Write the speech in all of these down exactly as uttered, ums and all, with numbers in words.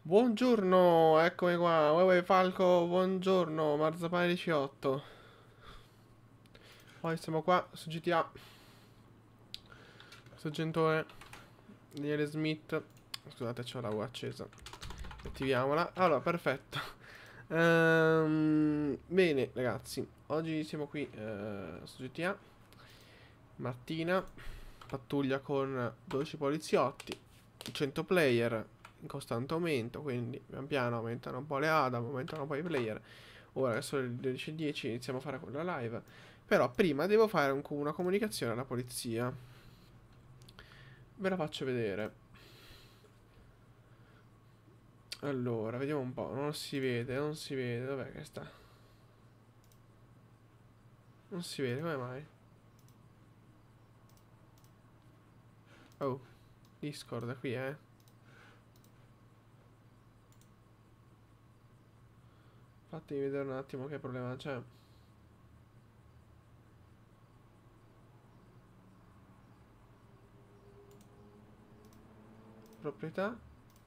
Buongiorno, eccomi qua, Uè Falco, buongiorno, Marzapane diciotto. Poi siamo qua su G T A, Sergentone, Daniele Smith. Scusate, c'ho la U accesa. Attiviamola. Allora, perfetto. Ehm, bene, ragazzi, oggi siamo qui eh, su G T A. Mattina, pattuglia con dodici poliziotti, cento player in costante aumento, quindi pian piano aumentano un po' le Adam, aumentano un po' i player. Ora che sono le dodici e dieci iniziamo a fare quella live. Però prima devo fare un- una comunicazione alla polizia. Ve la faccio vedere. Allora, vediamo un po'. Non si vede, non si vede. Dov'è che sta? Non si vede, come mai? Oh, Discord qui, eh. Fatemi vedere un attimo che problema c'è. Proprietà.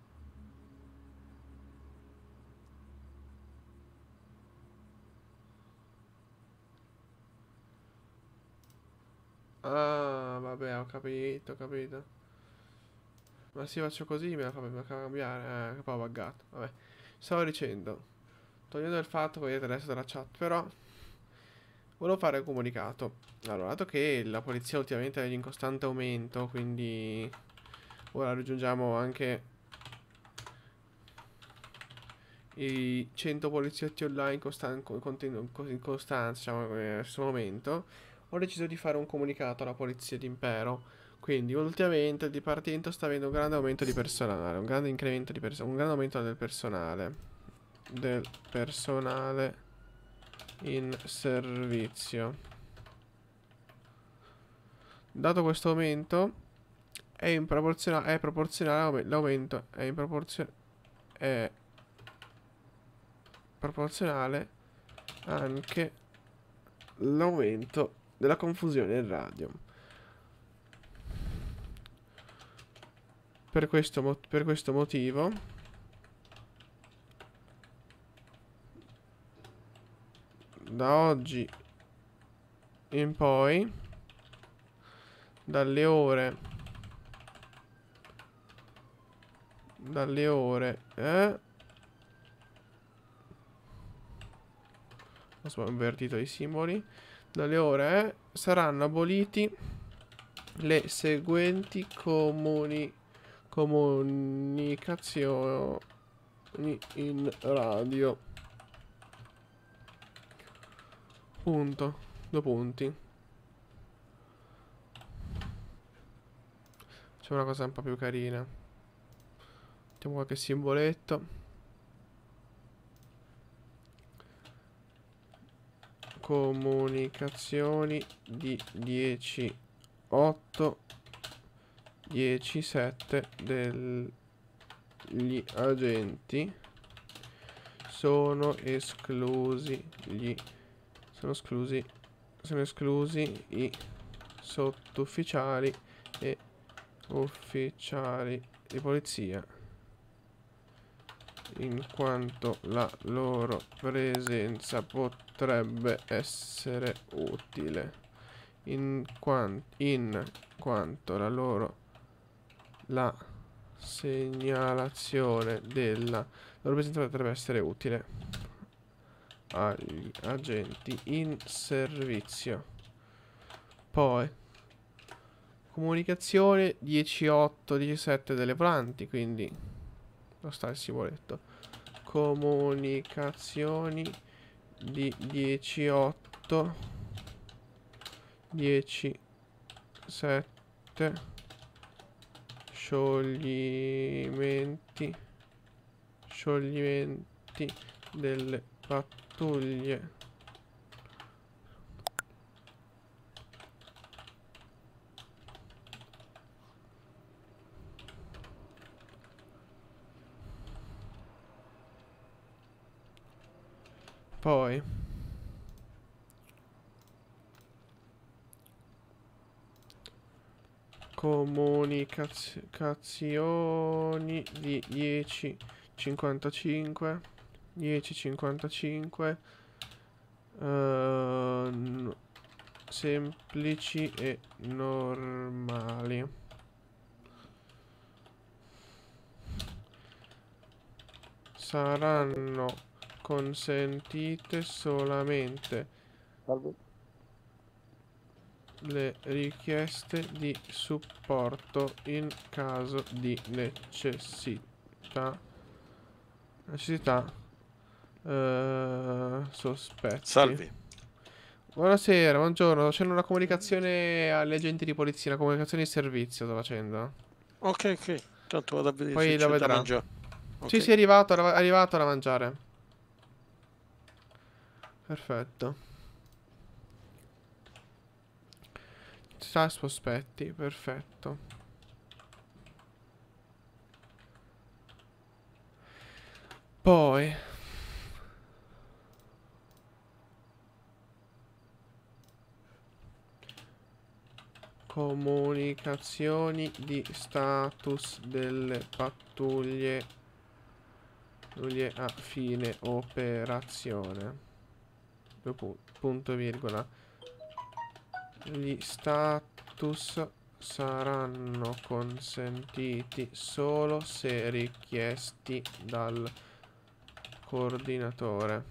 Ah, vabbè, ho capito, ho capito. Ma se faccio così me la fa, me la fa cambiare. Eh, che poi ho buggato. Vabbè. Stavo dicendo, togliendo il fatto che vedete adesso dalla chat, però volevo fare un comunicato. Allora, dato che la polizia ultimamente è in costante aumento, quindi ora raggiungiamo anche i cento poliziotti online in, costan- con- con- in costanza, diciamo, in questo momento, ho deciso di fare un comunicato alla polizia d'impero. Quindi, ultimamente il dipartimento sta avendo un grande aumento di personale, un grande incremento di personale, un grande aumento del personale. Del personale in servizio. Dato questo aumento, è in proporzionale, è proporzionale, l'aumento è in proporzionale, è proporzionale anche l'aumento della confusione in radio. Per questo, per questo motivo, da oggi in poi, dalle ore, dalle ore, eh, ho invertito i simboli, dalle ore, eh, saranno aboliti le seguenti comuni, comunicazioni in radio. Punto. Due punti. C'è una cosa un po' più carina. Mettiamo qualche simboletto. Comunicazioni di dieci otto dieci sette degli agenti sono esclusi gli sono esclusi sono esclusi i sottufficiali e ufficiali di polizia, in quanto la loro presenza potrebbe essere utile, in, quan in quanto la loro la segnalazione della loro presenza potrebbe essere utile agli agenti in servizio. Poi comunicazione dieci otto diciassette delle volanti, quindi non sta il simboletto. Comunicazioni di dieci otto dieci sette scioglimenti scioglimenti delle pattuglie. Poi comunicazioni di dieci cinquantacinque, dieci cinquantacinque, uh, semplici e normali. Saranno consentite solamente Salve. le richieste di supporto in caso di necessità necessità uh, sospetti. Salvi. Buonasera, buongiorno. C'è una comunicazione agli agenti di polizia, una comunicazione di servizio sto facendo. Ok, ok. Tanto vado a vedere Poi se lo c'è da vedrà. mangiare. Sì, Ok. sì, è arrivato, è arrivato da mangiare. Perfetto. Sa sospetti, perfetto. Poi comunicazioni di status delle pattuglie pattuglie a fine operazione. Due pu- punto virgola. Gli status saranno consentiti solo se richiesti dal coordinatore.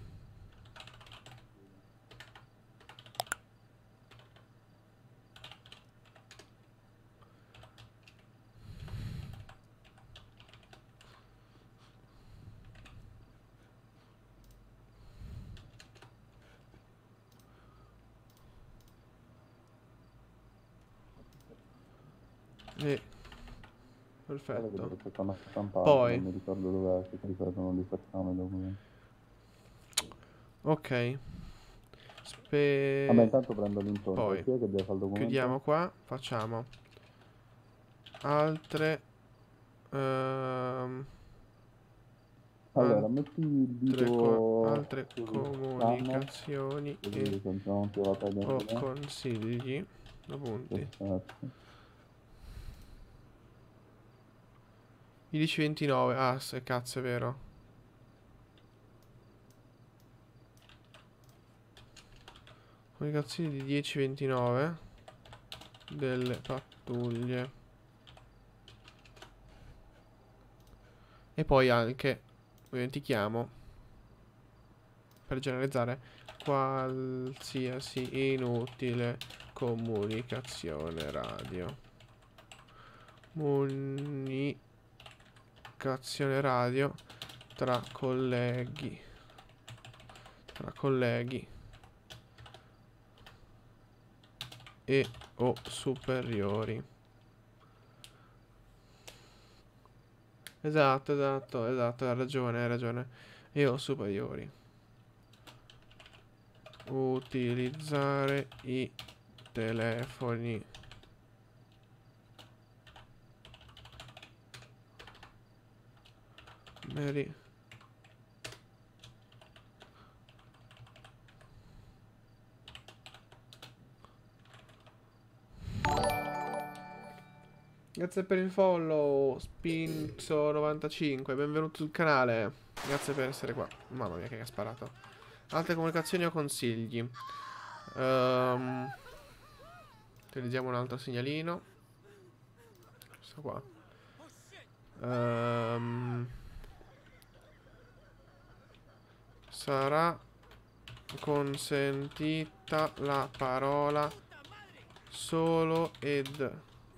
E Guarda che perfetto. devo cercare una stampante, Poi non mi ricordo dov'è, se ti ricordo non li facciamo i documenti. ok. Vabbè, Spe... intanto prendo l'incontro. Poi Chi è che deve fare il documento? chiudiamo qua. Facciamo altre ehm, Allora, metti il altre, co- dito altre sul scanner, comunicazioni e così se non ti va a prendere o di me. consigli. Due punti. Perfetto. undici ventinove. Ah, se cazzo è vero. Comunicazioni di dieci ventinove delle pattuglie. E poi anche dimentichiamo, per generalizzare, qualsiasi inutile comunicazione radio. Comunicazione radio tra colleghi. Tra colleghi. E o superiori. Esatto, esatto, esatto, hai ragione, hai ragione. E o superiori. Utilizzare i telefoni Mary. Grazie per il follow, Spinzo novantacinque, benvenuto sul canale. Grazie per essere qua. Mamma mia che ha sparato. Altre comunicazioni o consigli. Um, utilizziamo un altro segnalino. Questo qua. Um, sarà consentita la parola solo ed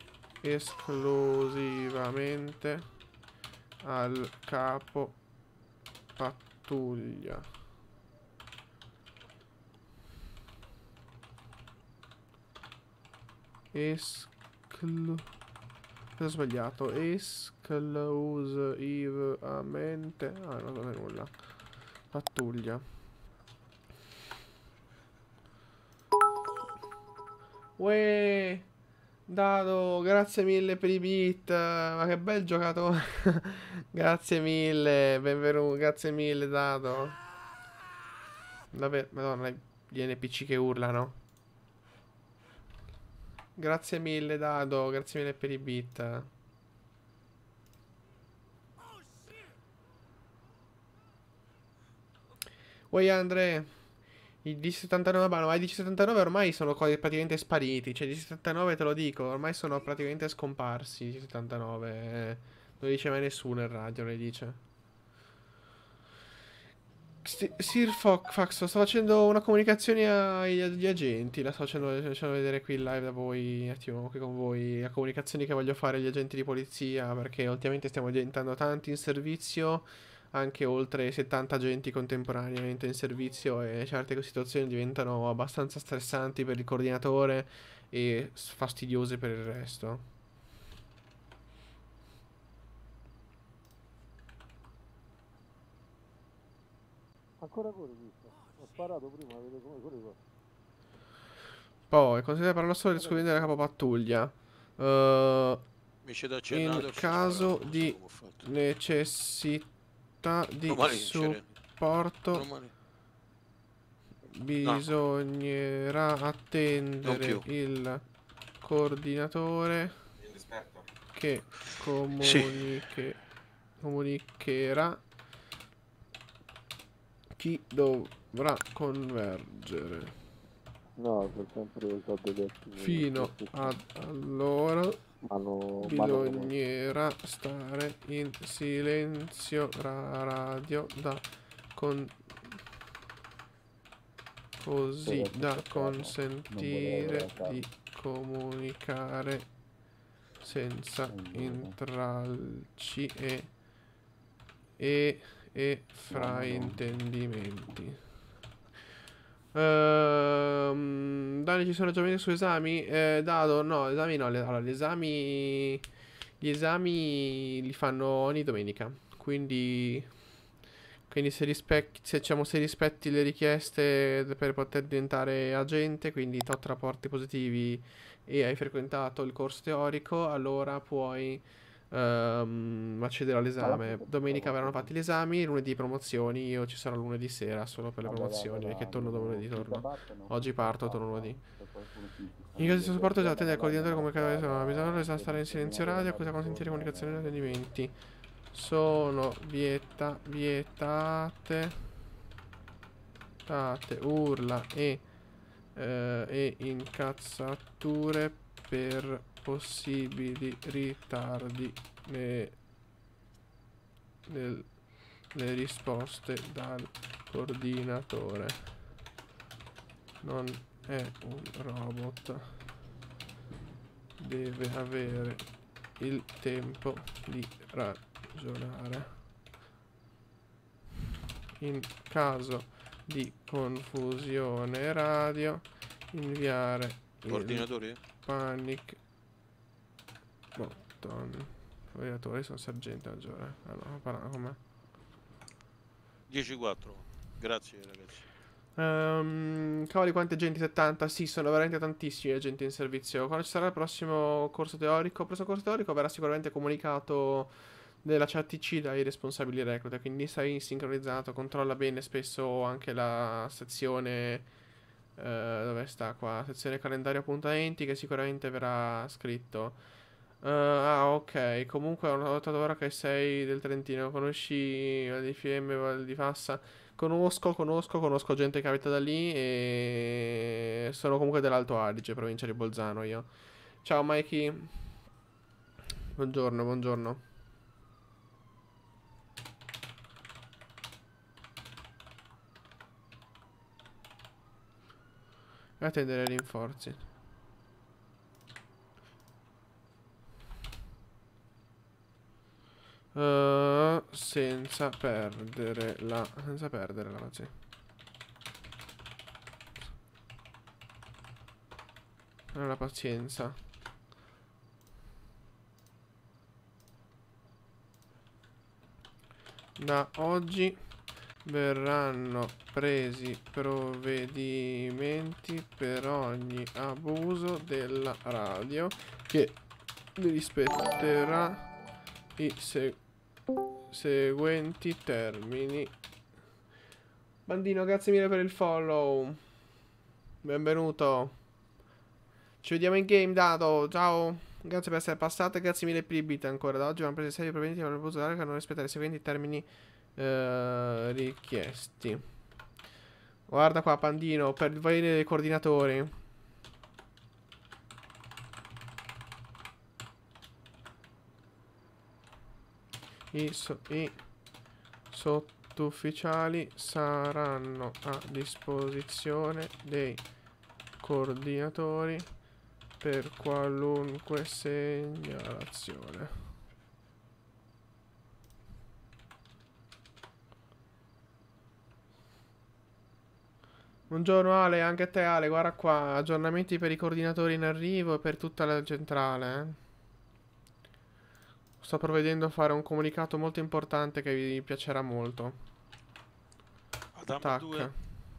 esclusivamente al capo pattuglia. Esclu... Cosa ho sbagliato? Esclusivamente... Ah, non so nulla. Pattuglia. Uè, Dado, grazie mille per i beat. Ma che bel giocatore. Grazie mille, benvenuto. Grazie mille, Dado. Davvero, madonna, gli N P C che urlano. Grazie mille, Dado. Grazie mille per i beat. Oi Andre, i D settantanove, ma i D settantanove ormai sono co- praticamente spariti. Cioè, i D settantanove te lo dico, ormai sono praticamente scomparsi. I D settantanove, eh, non lo dice mai nessuno in radio, le dice. Sti- Sir Fox, sto facendo una comunicazione ai- agli agenti. La sto facendo, sto facendo vedere qui in live da voi. Un attimo, qui con voi. La comunicazione che voglio fare agli agenti di polizia. Perché ultimamente stiamo diventando tanti in servizio. Anche oltre settanta agenti contemporaneamente in servizio. E certe situazioni diventano abbastanza stressanti per il coordinatore. E s- fastidiose per il resto. Ancora pure questo. Ho sparato prima, vedete come pure qua. Poi, considera per lo solo del scudetto della capopattuglia. Eh. Mi ci da In accennato e ci ho caso sparato, non so di come ho fatto. necessità di Domani vinceremo. supporto Domani. bisognerà Non attendere più. il coordinatore che Sì. comuniche- comunicherà chi dovrà convergere. No, sono sempre state dette. Fino ad allora Ma no, bisognerà stare in silenzio ra- radio da con così Sì, da sì, sì, consentire non di comunicare senza Non volevo. intralci e, e, e No, no, no. fraintendimenti. Ehm, Dani, ci sono aggiornamenti su esami? Eh, Dado, no, esami no. le- allora, gli esami. Gli esami li fanno ogni domenica. Quindi. Quindi se rispetti, se, diciamo, se rispetti le richieste per poter diventare agente, quindi tot rapporti positivi e hai frequentato il corso teorico, allora puoi ehm, accedere all'esame. Domenica verranno fatti gli esami, lunedì promozioni, io ci sarò lunedì sera solo per le promozioni, perché torno lunedì, torno. Oggi parto, torno lunedì. In caso di supporto già attende al coordinatore come cada bisogna stare in silenzio radio, cosa consentire comunicazione e attendimenti. Sono vieta, vietate tate, urla e, eh, e incazzature per possibili ritardi ne- nel- nelle risposte dal coordinatore. Non è un robot. Deve avere il tempo di ragionare. In caso di confusione radio, inviare il Coordinatori? panic button. Coordinatori sono sergente maggiore. Allora, parlano con me. dieci quattro. Grazie ragazzi. Ehm, cavoli, quanti agenti? settanta? Sì, sono veramente tantissimi agenti in servizio. Quando ci sarà il prossimo corso teorico? Il prossimo corso teorico verrà sicuramente comunicato della C T C dai responsabili recluta, quindi stai sincronizzato, controlla bene spesso anche la sezione, eh, dove sta qua, sezione calendario appuntamenti, che sicuramente verrà scritto. Eh, ah, ok, comunque ho notato ora che sei del Trentino, conosci Val di Fiemme, Val di Fassa? Conosco, conosco, conosco gente che abita da lì e sono comunque dell'Alto Adige, provincia di Bolzano io. Ciao Mikey. Buongiorno, buongiorno. E attendere rinforzi. Uh, senza perdere la... Senza perdere la sì. La pazienza. Da oggi verranno presi provvedimenti per ogni abuso della radio che rispetterà i se seguenti termini. Bandino, grazie mille per il follow. Benvenuto. Ci vediamo in game, Dato. Ciao. Grazie per essere passato e grazie mille per i bit ancora. Da oggi vanno presi serie provvedimenti per abuso della radio che non rispettare i seguenti termini eh, richiesti. Guarda qua, Pandino, per il valere dei coordinatori. I, so I sottufficiali saranno a disposizione dei coordinatori per qualunque segnalazione. Buongiorno Ale, anche a te Ale, guarda qua, aggiornamenti per i coordinatori in arrivo e per tutta la centrale. eh. Sto provvedendo a fare un comunicato molto importante che vi piacerà molto. Adam Tac. due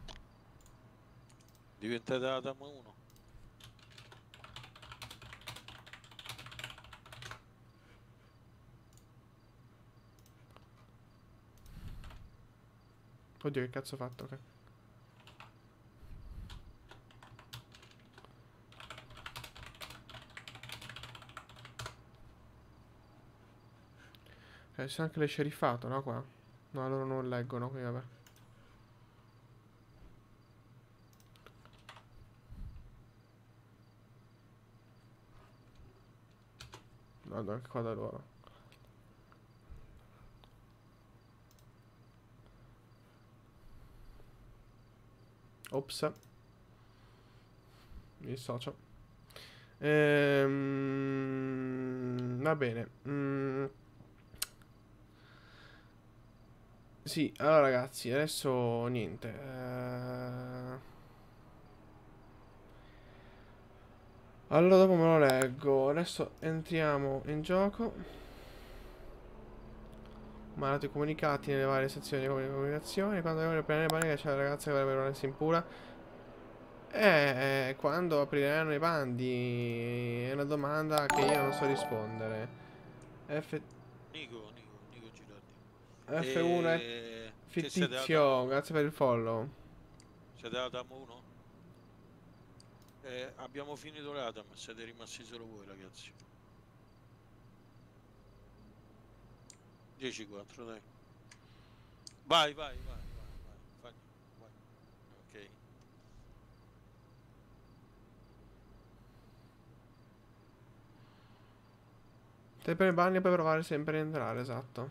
diventate Adam uno. Oddio, che cazzo ho fatto? Ok. Eh, c'è anche le sceriffato, no qua? No, loro non leggono qui, vabbè. Vado anche qua da loro. Ops. Mi dissocio. Ehm, va bene. Mm. Sì, allora ragazzi, adesso niente. Eh... Allora dopo me lo leggo. Adesso entriamo in gioco. Mandate i comunicati nelle varie sezioni di comunicazione. Quando devono prendere pane che c'è la ragazza che vorrebbe una impura. Eh, quando apriranno i bandi? È una domanda che io non so rispondere. F... Nico, Nico, Nico Girardi. F uno è E... che siete fittizio. Adam, Grazie per il follow. siete Adam uno? Eh, abbiamo finito l'Adam, siete rimasti solo voi ragazzi. dieci quattro dai. Vai, vai, vai, vai, vai, vai, vai. Ok. Te per i bandi puoi provare sempre a entrare, esatto.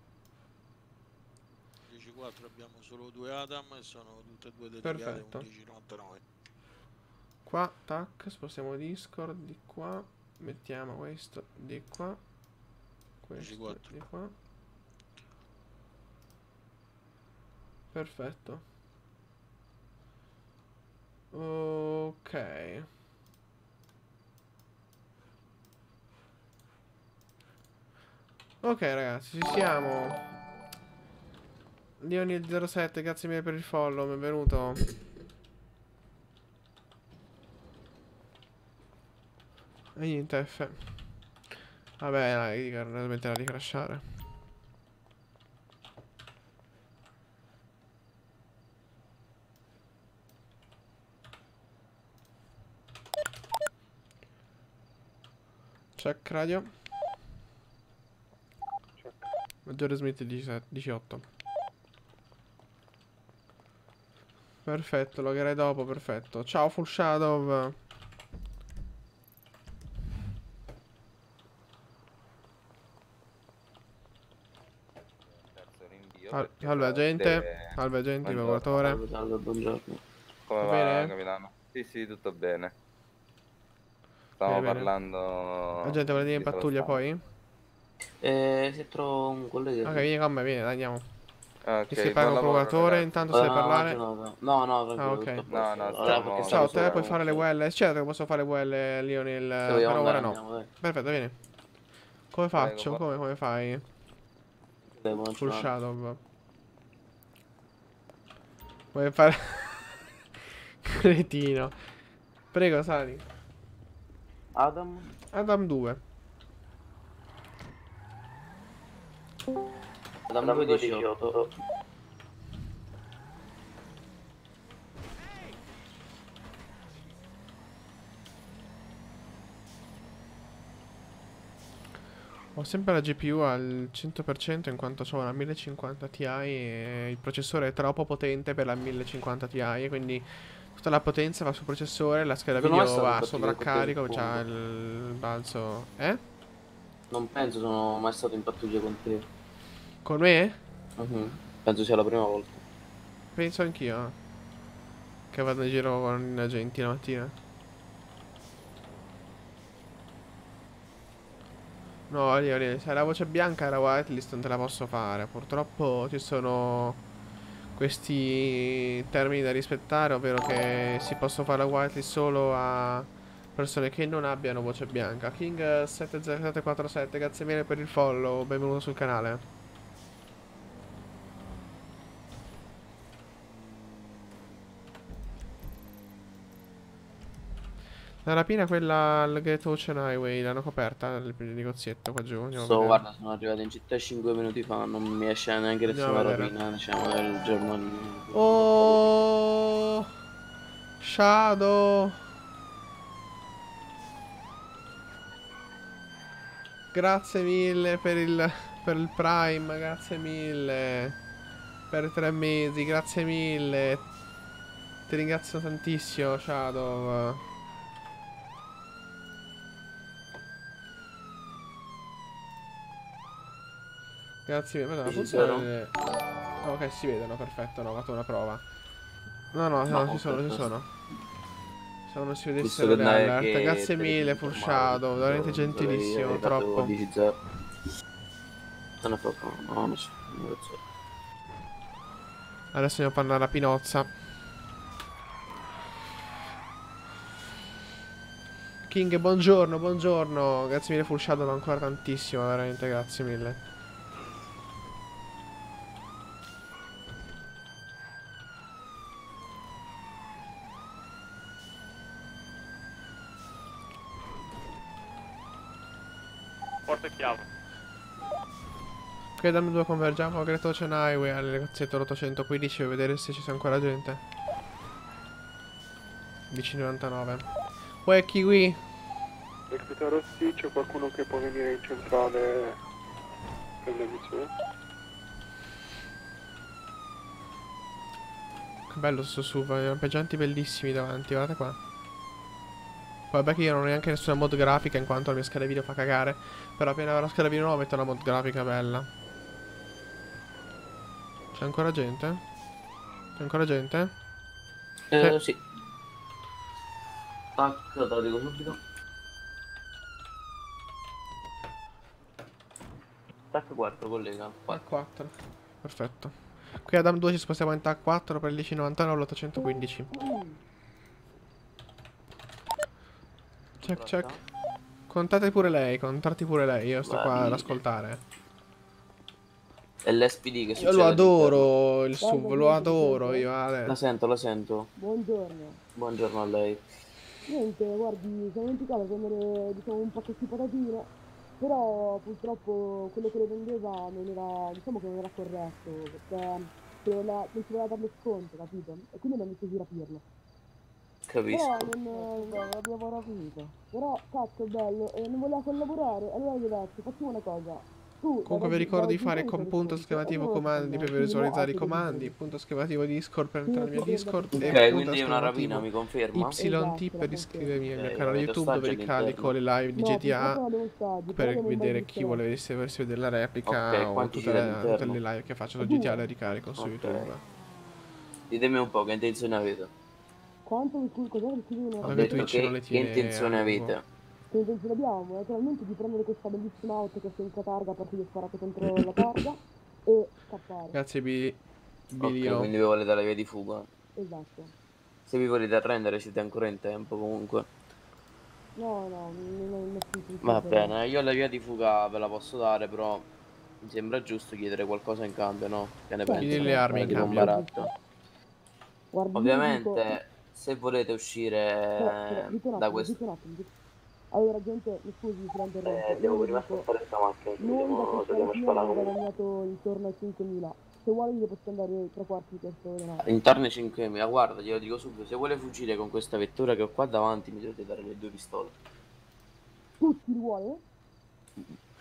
dieci quattro abbiamo solo due Adam e sono tutte e due dedicate. Perfetto. undici novantanove. Qua, tac, spostiamo Discord di qua. Mettiamo questo di qua. Questo quattro. di qua. Perfetto. Ok. Ok ragazzi, ci siamo. Leonil zero sette, grazie mille per il follow, benvenuto. E niente F. Vabbè dai, non smetterà di crashare. Check radio. Maggiore Smith diciassette, diciotto. Perfetto, loggerai dopo, perfetto. Ciao Full Shadow. Terzo rinvio Al- perché Salve agente. deve- Salve agente, Buongiorno. evacuatore. Salve, buongiorno. Come Va va, bene? capitano? Sì, sì, tutto bene. Stavamo Bene, bene. parlando Agente, volete in di pattuglia Solo poi? Eh, se trovo un collega... Ok, sì. vieni con me, vieni, dai, andiamo. Stanno. Ti Ok, sei buon un lavoro, procuratore, ragazzi. intanto Eh, sai no, parlare. no, no, no, no, tranquillo, Ah, ok. tutto a posto. No, no, Allora, stiamo- perché Ciao, stavo te puoi solo... fare le se- well. Certo che posso fare le well, Lionel, Se vogliamo però ora andare, no. andiamo, dai. Perfetto, vieni. Come Prego, faccio? buon- Come, come fai? Dai, buon Full giornata. Shadow. Vuoi fare... Cretino. Prego, sali. Adam? Adam due. Adam due diciotto. Ho sempre la G P U al cento per cento in quanto ho una mille cinquanta Ti e il processore è troppo potente per la mille cinquanta Ti e quindi tutta la potenza va sul processore, la scheda Sono mai video stato in va a pattuglia con te sul sovraccarico, c'ha punto. il balzo. Eh? Non penso sono mai stato in pattuglia con te. Con me? Mhm. Penso sia la prima volta. Penso anch'io. Che vado in giro con agenti la mattina. No, lì, lì, se hai la voce bianca e la whitelist non te la posso fare. Purtroppo ci sono questi termini da rispettare, ovvero che si possa fare la whitelist solo a persone che non abbiano voce bianca. King sette zero sette quattro sette, grazie mille per il follow, benvenuto sul canale. La rapina quella al Great Ocean Highway l'hanno coperta il negozietto qua giù. Andiamo a So, vedere. guarda, sono arrivato in città cinque minuti fa, non mi esce neanche Andiamo nessuna a vedere. rapina, diciamo, del giorno. Oh, Shadow. Grazie mille per il, per il Prime, grazie mille. Per tre mesi, grazie mille. Ti ringrazio tantissimo, Shadow. Grazie mille. Madonna, Ci funziona sono? le- Ok, si vedono, perfetto, no, ho fatto una prova. No, no, No, no, ci sono, ci perfetto. sono. Se non si Visto vedessero che le dai alert. che Grazie te ne mille, sei Full informato, Shadow, veramente dovrei- gentilissimo, dovrei troppo. avere Non è proprio, no, non so, non lo so. Adesso andiamo a fare una rapinozza. King, buongiorno, buongiorno. Grazie mille, Full Shadow, ancora tantissimo, veramente, grazie mille. Porta chiave. Qui da noi due convergiamo a Great Ocean Highway al negozietto ottocentoquindici per vedere se ci sia ancora gente. dieci novantanove. Uè, Kiwi. Recluta Rossi, c'è qualcuno che può venire in centrale per le missioni? Che bello sto S U V, lampeggianti bellissimi davanti, guardate qua. Poi vabbè che io non ho neanche nessuna mod grafica in quanto la mia scheda video fa cagare. Però appena avrò la scheda video nuova metto una mod grafica bella. C'è ancora gente? C'è ancora gente? Eh, Eh. sì. Tac, te lo dico subito. Tac quattro, collega. Tac quattro. Perfetto. Qui ad Adam due ci spostiamo in Tac quattro per il dieci novantanove all'ottocentoquindici. Check, check. Contate pure lei, contate pure lei, io sto Va qua ad bene. ascoltare. È l'S P D che Io succede lo all'interno. adoro il S U V, lo adoro io, Ale. La sento, la sento. Buongiorno. Buongiorno a lei. Niente, guardi, siamo dimenticato di prendere diciamo, un pacchetto di patatine, però purtroppo quello che le vendeva non era, diciamo che non era corretto, perché se voleva- non si voleva darle sconto, capito? E quindi abbiamo deciso di rapirlo. Però Capisco. non, non abbiamo rapito. Però cazzo è bello, e non voleva collaborare, allora gli ho detto, facciamo una cosa. Tu, Comunque vi ricordo di fare con punto esclamativo comandi per visualizzare i comandi, punto esclamativo Discord per entrare nel mio Discord Ok, e punto quindi è una rapina, esclamativo mi conferma? Y T per iscrivermi al mio Ok, canale avete YouTube dove ostaggi ricarico le all'interno? live di G T A per vedere chi volesse versi vedere la replica Ok, o quanti tutte siete le, tutte all'interno? le live che faccio su G T A le ricarico su Ok. YouTube. Ditemi un po' che intenzione avete. Quanto mi cui cos'è che scrivono? Ho Vabbè, detto Twitch che, non le che tiene intenzione a avete? Che intenzione abbiamo? Naturalmente di prendere questa bellissima auto che è senza targa perché gli ho sparato contro la targa e scappare. Grazie Bi- Ok, Bilio. quindi vi volete la via di fuga. Esatto. Se vi volete arrendere siete ancora in tempo comunque. No, no, non non è più Va bene, io la via di fuga ve la posso dare, però mi sembra giusto chiedere qualcosa in cambio, no? Che ne Certo, pensi? Chiedi le armi in Tipo un cambio. baratto. Guardi, io dico- Ovviamente, se volete uscire Però, però, dite un da attimo, questo... dite un attimo. dite- Allora, gente, mi scusi se la interrompo. Eh, devo Io prima dico, aspettare sta macchina, noi da dobbiamo, questa dobbiamo rapina abbiamo sparare. guadagnato intorno ai cinquemila. Se vuole io posso andare tre quarti di questo denaro. Intorno ai cinquemila, guarda, glielo dico subito, se vuole fuggire con questa vettura che ho qua davanti mi dovete dare le due pistole. Tutti li vuole?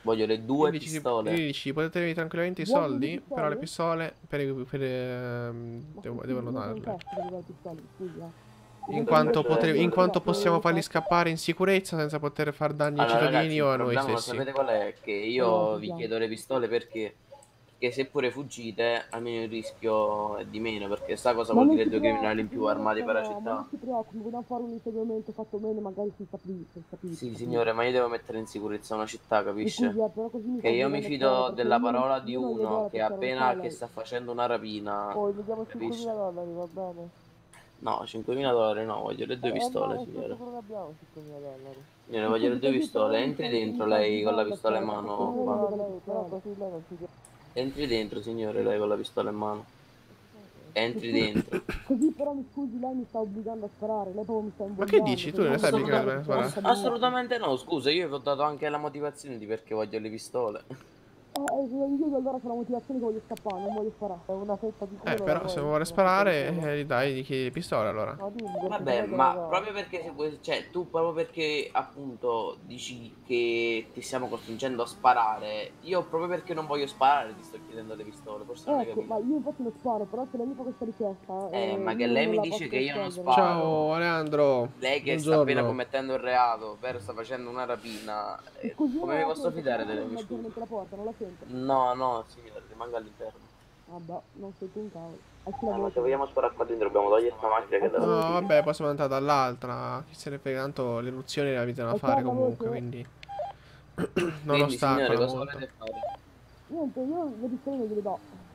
Voglio le due Gli dici, pistole. gli dici, potete avere tranquillamente i Vuoi soldi, due pistole? però le pistole per, per, ehm, Ma devo- scusi, devono io sono darle. in testa per le pistole, scusi, eh. In Io quanto, sono potre- in in quanto testa, possiamo in farli testa. scappare in sicurezza senza poter far danni ai Allora cittadini ragazzi, il o a noi problema lo stessi. sapete qual è? Che io Oh, vi già. chiedo le pistole perché? Perché se pure fuggite, almeno il rischio è di meno, perché sta cosa Ma vuol non dire si due criminali in preoccupi, più io armati per la sono... ma città. non si preoccupi, vogliamo fare un inseguimento fatto bene, magari si capì, si capì, si Sì, capì. signore, ma io devo mettere in sicurezza una città, E capisce? scusi, eh, però così mi Che sta io mi obbligando a fido sparare, perché della io non, parola di io non le do uno la che pistola, non ce appena l'ha che lei. sta facendo una rapina, Oh, gli diamo capisce? cinquemila dollari, va bene? No, cinquemila dollari no, voglio le due Eh, pistole, ma è tutto signore. quello che abbiamo, cinquemila dollari. Signore, E voglio le scusi, due così però pistole, mi entri sta, mi dentro sta lei con la obbligando a pistola in sparare, perché mano. io non Va. le do la pistola. Però così lei non si... Entri dentro, signore, lei con la pistola in mano. Entri Scusi, dentro. così però mi scusi, lei mi sta obbligando a sparare, lei proprio mi sta Ma invogliando. che dici? Tu se ne io sai non mica le do che la dobbiamo pistola, sparare? sta benissimo. Assolutamente no, scusa, io vi ho dato anche la motivazione di perché voglio le pistole. Eh, eh, io allora sono la motivazione che voglio scappare, non voglio sparare. È una fetta di culo. Eh, però se vuole sparare, eh, gli dai di chi pistola allora. No, dimmi, perché Vabbè, se no ma te lo do. proprio perché se vuoi, cioè, tu proprio perché appunto dici che ti stiamo costringendo a sparare, io proprio perché non voglio sparare ti sto chiedendo le pistole, forse non hai Ecco, capito. ma io infatti non sparo, però se lei mi fa questa richiesta, Eh, eh, ma che io lei non mi la dice posso che io non rispondere. sparo. Ciao Aleandro. Lei che sta appena Buongiorno. commettendo il reato, ovvero sta facendo una rapina, eh, Scusi, io come non mi la posso sento, fidare perché delle non mie leggermente scuse? la porta, non la sento. No, no, signore, rimanga all'interno. Vabbè, non sento un cavolo. È Eh, ma se vogliamo sparare qua dentro dobbiamo togliere sta macchina che è da No, tutti. vabbè, possiamo andare dall'altra. Chi se ne frega, tanto l'eruzione la bisogna È fare chiara la comunque, voce? quindi non Quindi, signore, ostacola cosa molto. volete fare? Niente, io le pistole non gliele do.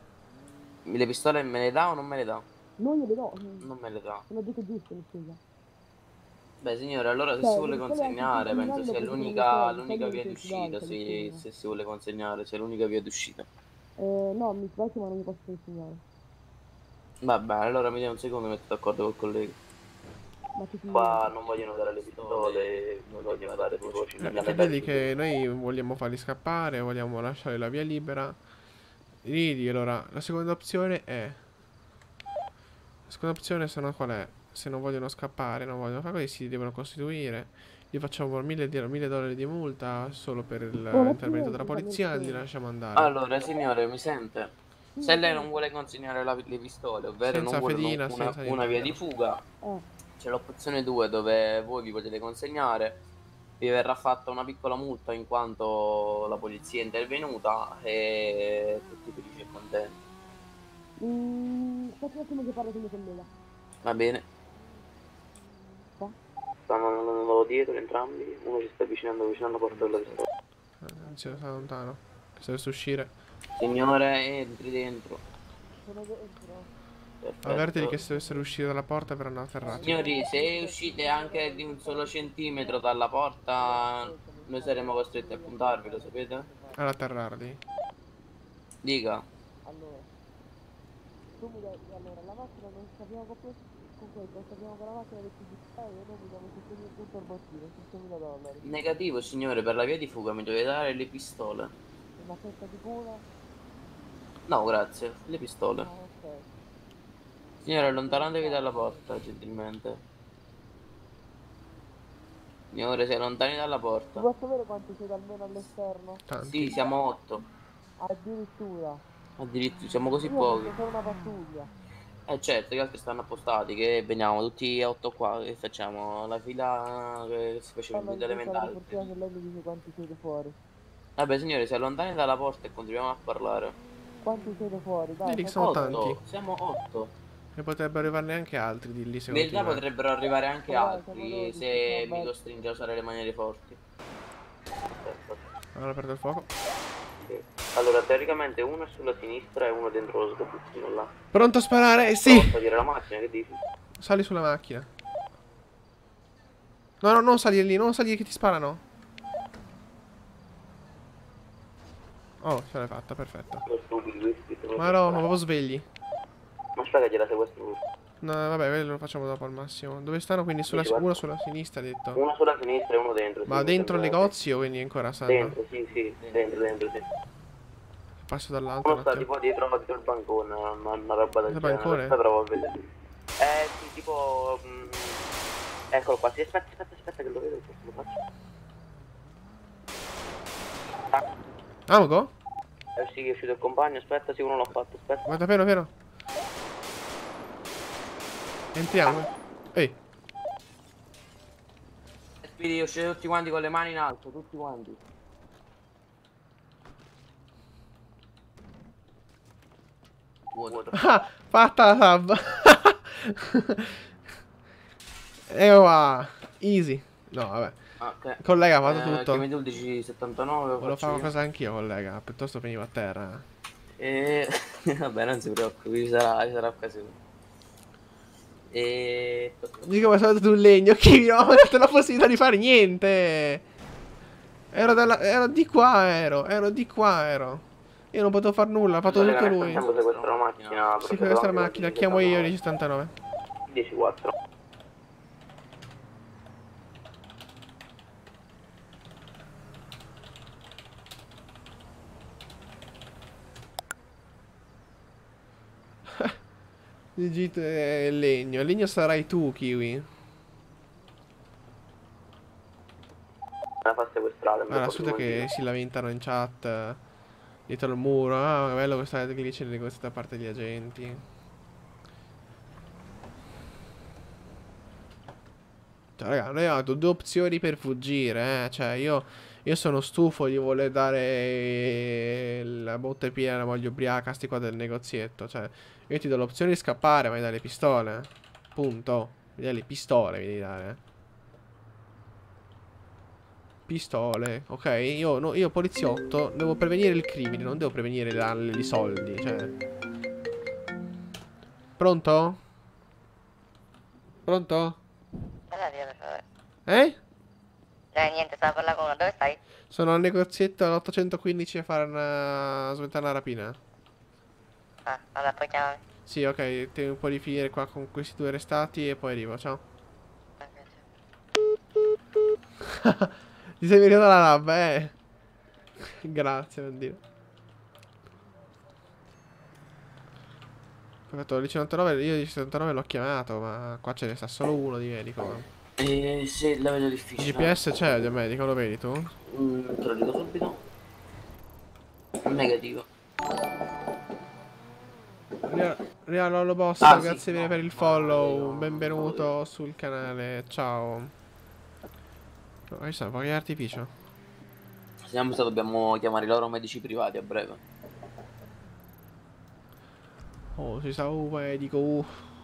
Le pistole me le dà o non me le dà? Non gliele do. Non me le dà. Sono detto giusto, mi scusa. Beh, signore, allora se Cioè, si vuole le pistole anche consegnare, cinque penso milioni sia le posso l'unica prendere l'unica soldi, via soldi d'uscita, non si se, dà, se si vuole consegnare, sia l'unica via d'uscita. Eh, no, mi spiace ma non mi posso consegnare. Vabbè, allora mi dia un secondo e metto d'accordo col collega. Ma che ti... Qua non vogliono dare le pistole, non vogliono dare tipo Eh, cinquemila che vedi che noi vogliamo farli scappare, vogliamo lasciare la via libera. Ridi, allora, la seconda opzione è... La seconda opzione se no qual è? Se non vogliono scappare, non vogliono fare così, si devono costituire. Gli facciamo mille, di- mille dollari di multa solo per il- Oh, l'intervento della l'accidente, polizia e li fammi lasciamo andare. Allora, signore, mi sente? Se lei non vuole consegnare la- le pistole, ovvero Senza non vuole fedina, una, senza una niente. via di fuga, Eh, c'è l'opzione due dove voi vi potete consegnare, vi verrà fatta una piccola multa in quanto la polizia è intervenuta e tutti felici e contenti. mm, aspetta un attimo che parlo con mio collega. Va bene? Qua? Stanno andando dietro entrambi, uno si sta avvicinando avvicinando a porta della pistola. Eh, Non si sta lontano. Se dovesse uscire. Signore, entri dentro. Sono dentro. Perfetto. Avvertili che se dovessero uscire dalla porta verranno atterrati. Signori, se uscite anche di un solo centimetro dalla porta, noi saremo costretti a puntarvi, lo sapete? Ad atterrarli. Dica. Allora, tu mi dai, allora, la macchina non sappiamo con questo, con questo, non sappiamo con la macchina del P G P e noi dobbiamo sostenere tutto il bottino, cinquemila dollari. Negativo, signore, per la via di fuga mi dovete dare le pistole. Una fetta di culo? No, grazie, le pistole. Ah, ok. Signore, allontanatevi dalla porta, gentilmente. Signore, si allontani dalla Ti porta. posso avere quanti siete almeno all'esterno? Tanti. Sì, siamo otto. Addirittura. Addirittura, siamo così Io pochi. vedo solo una pattuglia. Eh certo, gli altri stanno appostati, che veniamo tutti e otto qua, che facciamo? La fila che si faceva in Parlo vita in tutta la elementare. fortuna che lei mi dice quanti siete fuori. Vabbè signore, si allontani dalla porta e continuiamo a parlare. Quanti siete fuori? Dai, Vedi che fai- sono Otto, tanti. siamo otto. E potrebbero arrivarne anche altri di lì se In verità continua. potrebbero arrivare anche Dai, siamo altri dodici, se vabbè. mi costringe a usare le maniere forti. Perfetto. Allora aperto il fuoco. Sì. Allora, teoricamente uno è sulla sinistra e uno dentro lo sgabuzzino là. Pronto a sparare? Sì! Posso salire la macchina, che dici? Sali sulla macchina. No, no, non salire lì, non salire che ti sparano. Oh, ce l'hai fatta, perfetto. Sono stupidi questi. sono Ma no, ma stupidi. proprio svegli. Ma aspetta che la sequestro pure. No, vabbè, quello lo facciamo dopo al massimo. Dove stanno? Quindi sulla, Dici, guarda. uno sulla sinistra, hai detto. Uno sulla sinistra e uno dentro. sì, Ma mi dentro il sembra- negozio, quindi ancora stanno. Dentro, sì, sì, dentro, dentro, sì. Passo dall'altro. Uno un sta attimo. tipo dietro, dietro il bancone, una, una roba del Il genere. bancone? Aspetta, provo a vedere. Eh sì, tipo... mm, eccolo qua, sì, aspetta, aspetta, aspetta che lo vedo, forse lo faccio. Ah, Amico? Eh sì, che è uscito il compagno, aspetta, sì, uno l'ho fatto, aspetta. Guarda, piano, piano. Entriamo. Ehi. Spiri, uscite tutti quanti con le mani in alto, tutti quanti. Vuoto. Ah, fatta la sub. E va. Easy. No, vabbè. Ok. Collega, ha fatto Eh, tutto. chiami dodici settantanove, lo Volevo faccio fare io. qualcosa anch'io, collega. Piuttosto venivo a terra. E... vabbè, non si preoccupi, ci sarà, ci sarà occasione. E... Dico, ma sono tu un legno. Chi mi ha dato la possibilità di fare niente? Ero, dalla, ero di qua, ero. Ero di qua, ero. Io non potevo fare nulla, ha fatto Collega, tutto nel lui. frattempo sequestra la macchina. Sì, questa è la macchina. Chiamo io dieci settantanove. dieci quattro. Digito è il legno. Il legno sarai tu, Kiwi. La fa sequestrare. Allora, aspetta che si lamentano in chat. eh, Dietro il muro. Ah, che bello questa glitch di questa parte degli agenti. Cioè, raga, noi abbiamo due opzioni per fuggire, eh. Cioè, io, io sono stufo di voler dare la botte piena, la voglio ubriaca, sti qua del negozietto. Cioè, io ti do l'opzione di scappare, ma mi dai le pistole. Punto. Mi dai le pistole, mi devi dare. Pistole, ok? Io, no, io poliziotto, devo prevenire il crimine, non devo prevenire la- i soldi, cioè. Pronto? Pronto? Eh? Eh, niente, stavo parlando con uno. Dove stai? Sono al negozietto all'ottocentoquindici a fare una... smettere una rapina. Ah, allora poi chiamami. Sì, ok, te un po' di finire qua con questi due arrestati e poi arrivo, ciao. Ti sei venuto la lab, eh? Grazie, bambino. Perfetto, il centonove, io il settantanove l'ho chiamato, ma qua ce ne sta solo uno di medico. Eh, sì, la vedo Il difficile. G P S c'è del medico, lo vedi tu? Mm, te lo dico subito. Negativo. Rialo boss, Ah, grazie sì. mille per il follow, benvenuto sul canale, ciao. Oh, che sta, fuochi d'artificio? Se non dobbiamo chiamare i loro medici privati a breve. Oh, si sa un medico. Uh.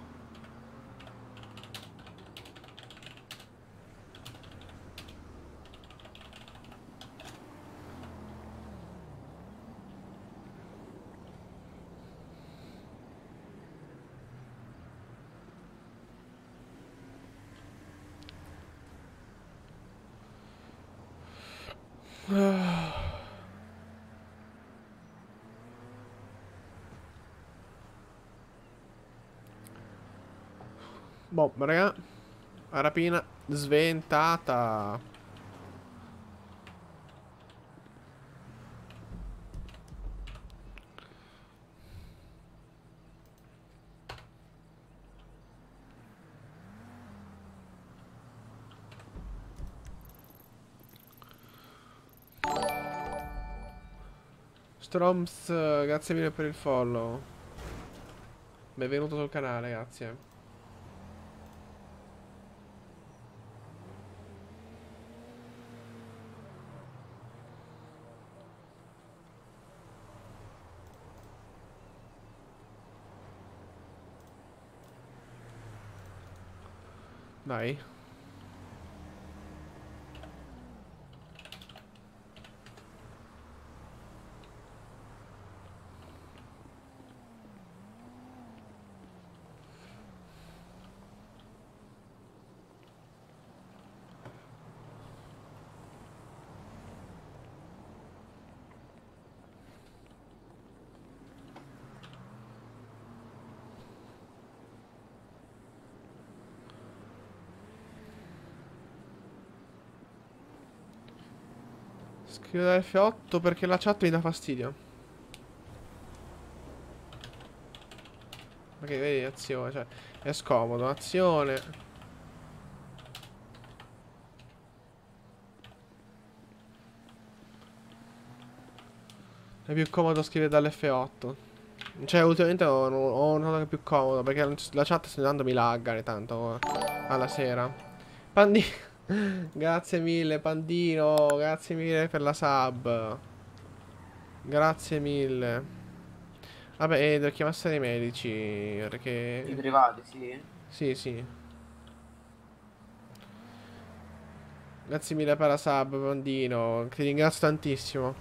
Boh, raga. Rapina sventata. Stroms, grazie mille per il follow. Benvenuto sul canale, grazie. Dai. Scrivo da F otto perché la chat mi dà fastidio. Ok, vedi, azione, cioè, è scomodo, azione. È più comodo scrivere dall'F otto. Cioè, ultimamente ho, ho notato che è più comodo, perché la chat sta andando mi lagga ogni tanto alla sera. Pandino, grazie mille, Pandino, grazie mille per la sub. Grazie mille. Vabbè, eh, devo chiamassare i medici, perché... I privati, sì. Sì, sì. Grazie mille per la sub, Pandino. Ti ringrazio tantissimo.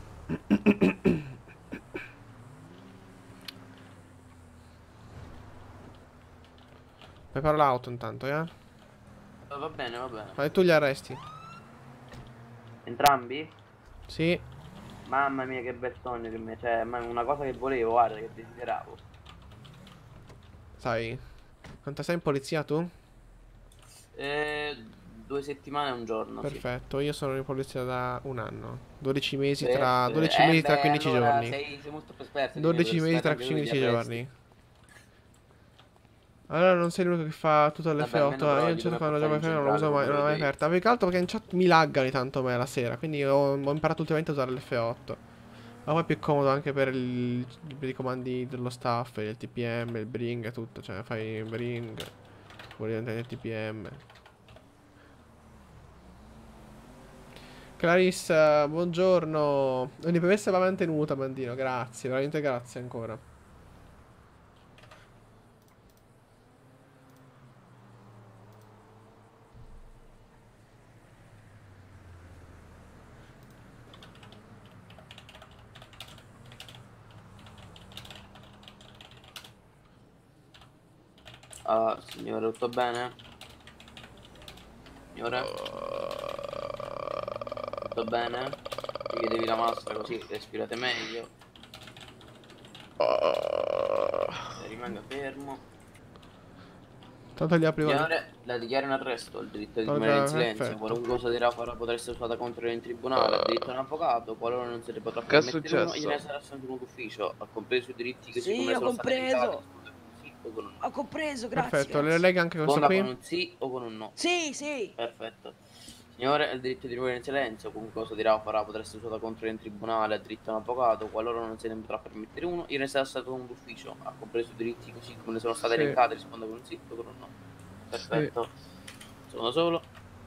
Preparo l'auto intanto, eh? Va bene, va bene. Fai tu gli arresti. Entrambi? Sì. Mamma mia, che bel sogno che mi... Cioè, ma una cosa che volevo, guarda, che desideravo. Sai. Quanto sei in polizia tu? Eh, due settimane e un giorno, Perfetto, io sono in polizia da un anno. dodici mesi sì. tra... Eh, dodici eh, mesi tra beh, quindici allora giorni. Sei, sei molto più esperto. dodici mesi tra quindici giorni. Allora non sei l'unico che fa tutto l'F otto. Io non certo quando gioco F otto non lo uso mai, non l'ho mai aperta. Più che altro perché in chat mi lagga ogni tanto me la sera. Quindi ho, ho imparato ultimamente a usare l'F otto. Ma poi è più comodo anche per, il, per i comandi dello staff, il T P M, il bring e tutto. Cioè fai il bring, vuoi diventare il T P M. Clarissa, buongiorno. Ogni premessa va mantenuta, Bandino. Grazie, veramente grazie ancora. Ah, signore, tutto bene? Signore? Tutto bene? Ti chiedevi la maschera così respirate meglio. E rimanga fermo. Tanto gli apri. Signore, la dichiaro in arresto, il diritto di Ok, rimanere in silenzio, perfetto. qualunque cosa dirà farà potrà essere usata contro lei in tribunale, ha diritto a un avvocato, qualora non se ne potrà Che è permettere uno, successo? gliene sarà assunto un ufficio, ha compreso i diritti che Sì, siccome ho sono stati compreso. indicati, sì o con un no. Ho compreso, grazie. Perfetto, le grazie. lega anche questo Risponda qui. con un sì o con un no. Sì, sì. Perfetto. Signore, ha il diritto di rimanere in silenzio, qualunque cosa dirà o farà potrà essere usata contro lei in tribunale, ha diritto a un avvocato, qualora non se ne potrà permettere uno, gliene sarà stato un ufficio, ha compreso i diritti così come ne sono state Sì. elencate, risponda con un sì o con un no. Perfetto. Sono solo.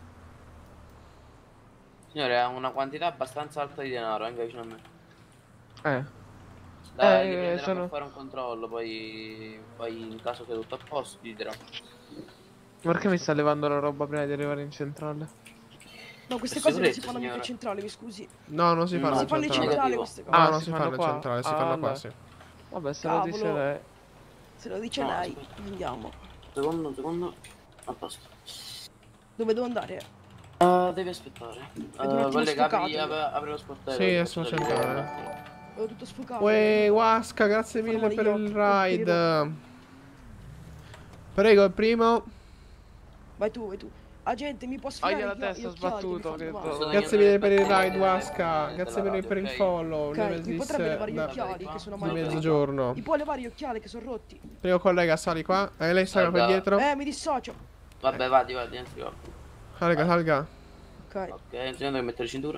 Signore, ha una quantità abbastanza alta di denaro, venga vicino a me. Eh. Dai, Eh, gli prenderà sono- per fare un controllo, poi, poi in caso sia tutto a posto, gli dirà. Perché mi sta levando la roba prima di arrivare in centrale? No, queste Per cose non si sicurezza, fanno mica in signora. centrale, mi scusi. No, non si No, fanno Si in fanno in centrale. centrale Negativo. queste cose. No, Ah, non si si fanno fanno in qua? centrale, si Ah, fanno qua, allora. sì. Vabbè, se lo Cavolo. dice lei. Se lo dice No, lei, aspetta. andiamo. Secondo, secondo. A posto. Dove devo andare? Uh, devi aspettare. un Uh, attimo collega, sfocato. apri, apri, apri lo sportello. Sì, ti adesso faccio faccio salire entrare. un attimo. Ho tutto sfocato. Uè, Wasca, grazie Fanno mille male per gli il occhi, ride. Prego, il primo. Vai tu, vai tu. Agente, mi può Aia, sfilare la gli, testa, gli ho occhiali che mi sbattuto, fanno che male. do- Grazie mille per il Niente, ride, niente, Wasca. niente, Grazie mille radio, per il ok? follow. Ok, Nemesis, mi potrebbe levare gli da- occhiali che sono di di male. mezzogiorno. Mi può levare gli occhiali che sono rotti? Primo collega, sali qua. E lei sale per Salga. dietro. Eh, mi dissocio. Vabbè, vadi, vadi, anzi, va. Salga, salga. Ok. Ok, insegnando che mettere cintura.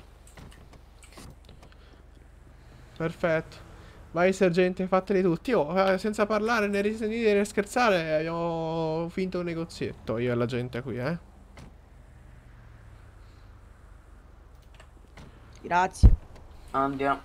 Perfetto. Vai, sergente, fateli tutti. Oh, eh, senza parlare né risentire né scherzare, abbiamo finto un negozietto. Io e la gente qui, eh. Grazie. Andiamo.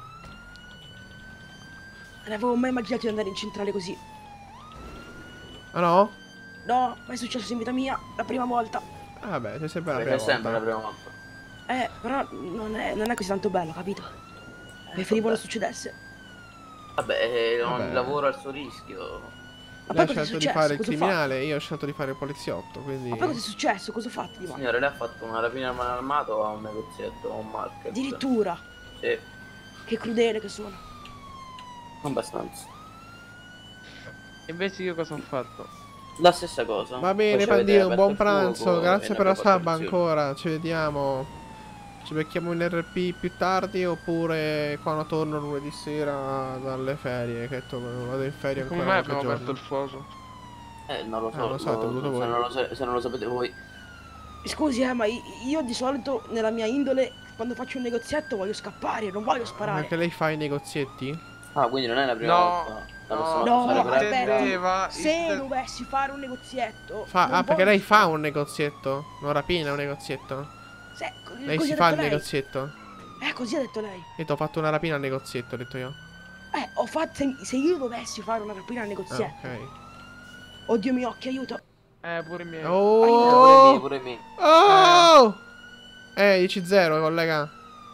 Non avevo mai immaginato di andare in centrale così. Ah no? No, mai successo in vita mia, la prima volta. Ah, vabbè, c'è sempre la Perché prima è sempre la volta. prima volta. Eh, però non è, non è così tanto bello, capito? Preferivo non succedesse. Vabbè, eh, Vabbè. il lavoro al suo rischio. Ma Lei poi ha cosa è scelto di successo? fare il Cosa ho criminale, io ho scelto di fare il poliziotto, quindi... fatto? Ma poi cosa è successo? Cosa ho fatto di male? Signore, lei ha fatto una rapina a mano armato a un negozietto, a un market. Addirittura. Sì, Che crudele che sono. abbastanza. Invece io cosa ho fatto? La stessa cosa. Va bene, Poi ci Pandino, avete un buon aperto il pranzo, fuoco grazie e per ne la abbiamo sub fatto ancora, ci vediamo. Ci becchiamo in R P più tardi oppure quando torno lunedì sera dalle ferie, che to- vado in ferie Come ancora mai qualche abbiamo aperto giorno. il fuoco? Eh, non lo so, Ah, lo sapete, no, voluto se, voi. non lo sa- se non lo sapete voi. Scusi, eh, ma i- io di solito nella mia indole quando faccio un negozietto voglio scappare, non voglio sparare. Perché lei fa i negozietti? Ah, quindi non è la prima No, volta. La prossima no, volta fare per- intendeva Se il- dovessi fare un negozietto... Fa... non Ah, perché voglio lei fa sparare. un negozietto. Non rapina un negozietto. Se, co- Lei così si ha fa il detto lei. negozietto. Eh, così ha detto lei. E ti ho fatto una rapina al negozietto, ho detto io. Eh, ho fatto... Se, se io dovessi fare una rapina al Ah, negozietto... ok. Oddio mio occhio, aiuto. Eh, pure i miei. Oh! Pure me, pure me. Oh! Eh, dieci zero, collega.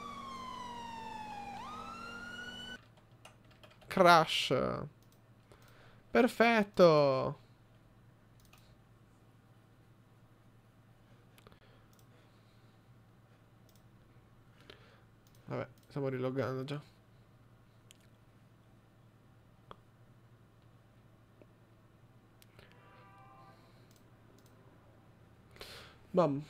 Crash. Perfetto. Vabbè, stiamo riloggando già. Bam.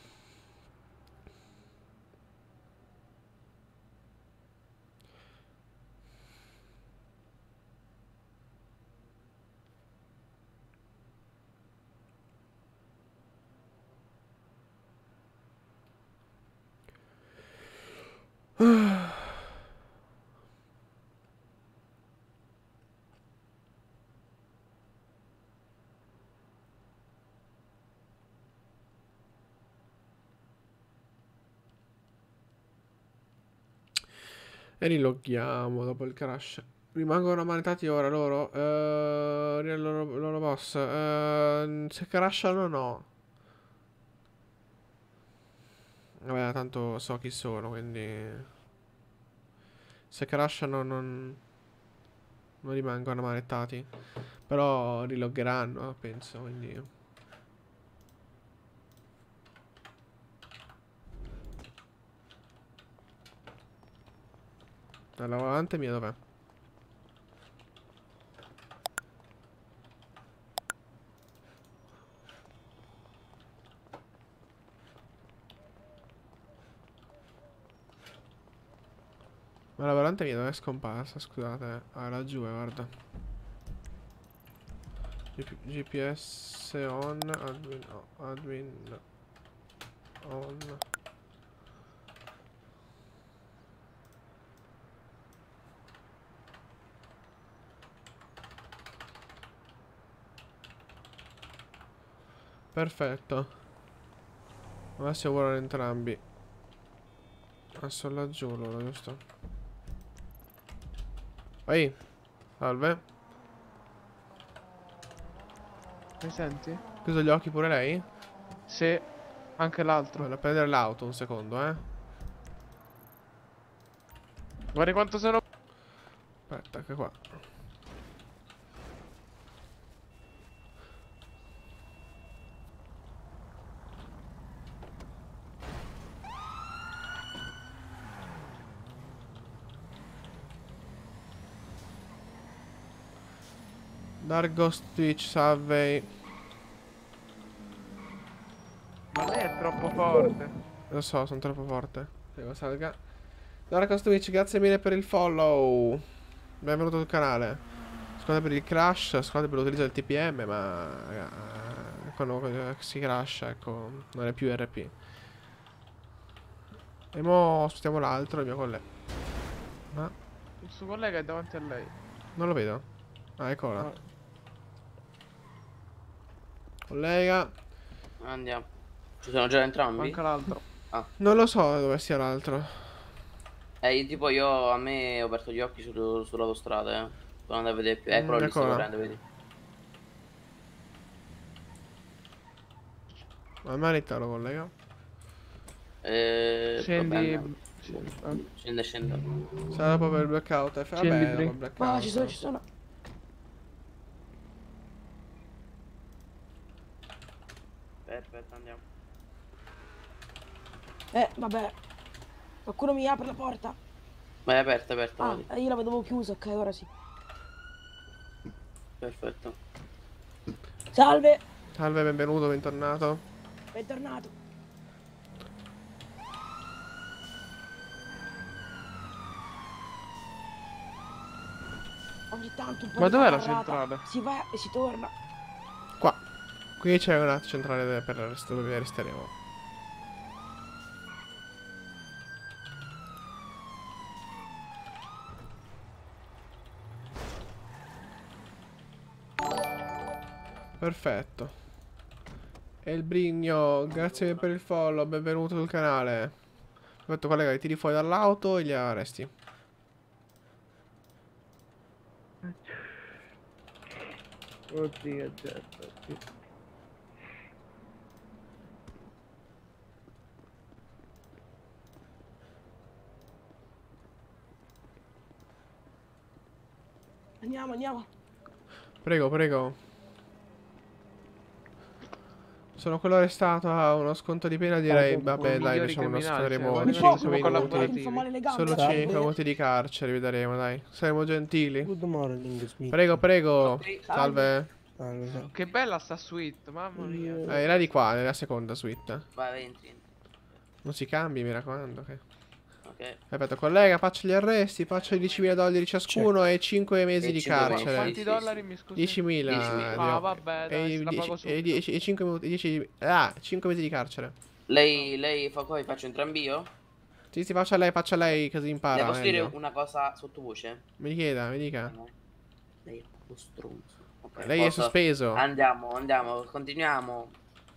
E riloghiamo dopo il crash. Rimangono manettati ora loro. Eh, il loro, loro boss. Eh, se crashano no. Vabbè, tanto so chi sono, quindi... Se crashano non... Non rimangono manettati. Però riloggeranno, penso, quindi... La volante mia dov'è? Ma la volante mia dov'è scomparsa? Scusate. Ah, laggiù, eh, guarda. G P S on. Admin, oh, admin on. Perfetto. Adesso volano entrambi. Adesso laggiù loro, giusto? Vai. Salve. Mi senti? Chiuso gli occhi pure lei? Sì, anche l'altro. Vado a prendere l'auto un secondo, eh. Guarda quanto sono... Aspetta, che qua. Dark Ghost Twitch, salve. Ma lei è troppo forte. Lo so, sono troppo forte. Devo salga. Dark Ghost Twitch, grazie mille per il follow. Benvenuto sul canale. Scusate per il crash, scusate per l'utilizzo del T P M, ma raga, quando si crash, ecco, non è più R P. E mo spostiamo l'altro, il mio collega. Ma Il suo collega è davanti a lei. non lo vedo. Ah, eccola. No. Collega. Andiamo. Ci sono già entrambi? Manca l'altro. Non lo so dove sia l'altro. Eh, tipo io, a me ho aperto gli occhi sul, sull'autostrada, eh. Non andavo a vedere più. Eh, però Mm, li sto eccola. correndo, vedi. La manetta lo collega. Eh, Scendi... vabbè, Scendi. Ah. Scende, scende. Sarà dopo per il blackout. E fa Scendi, vabbè, Bri. dopo il blackout. Ah, ci sono, ci sono. Perfetto, andiamo. Eh, vabbè. Qualcuno mi apre la porta. Ma è aperta, è aperta, Ah, vedi. eh, io la vedevo chiusa, ok, ora sì. Perfetto. Salve, Salve, benvenuto, bentornato. bentornato. Ogni tanto un po' Ma di dov'è la carrata, centrale? Si va e si torna. Qua. Qui c'è una centrale per il resto dove resteremo. Perfetto. E il Brigno, grazie per il follow, benvenuto sul canale. Perfetto, collega, li tiri fuori dall'auto e li arresti. Oddio, certo. Oddio. Andiamo, andiamo. Prego, prego. Sono quello arrestato a uno sconto di pena, direi, Sono vabbè, i dai, migliori facciamo uno, criminali, faremo cioè, Mi guarda, può cinque siamo minuti. collaborare, mi fa male le gambe. Solo Salve. cinque minuti di carcere, vi daremo, dai. Saremo gentili. Good morning, Smith. Prego, prego. Sì, Salve. Salve. Che bella sta suite, mamma mia. Eh, era di qua, nella seconda suite. Vai, entri. Non si cambi, mi raccomando. Che... Ok. Aspetta, collega, faccio gli arresti, faccio diecimila dollari ciascuno e cinque mesi E di cinque mesi. carcere. Quanti dollari mi scusi? diecimila. diecimila. Dio. Ah, vabbè, dai, E se la pago dieci- subito. e dieci- e cinque minuti, dieci- ah, cinque mesi di carcere. Lei, lei fa poi faccio entrambi io? Sì, sì, faccia lei, faccia lei così impara. Le posso dire meglio. una cosa sottovoce? Mi chieda, mi dica. No. Lei è uno stronzo. Ok, Lei è posso- sospeso. Andiamo, andiamo, continuiamo.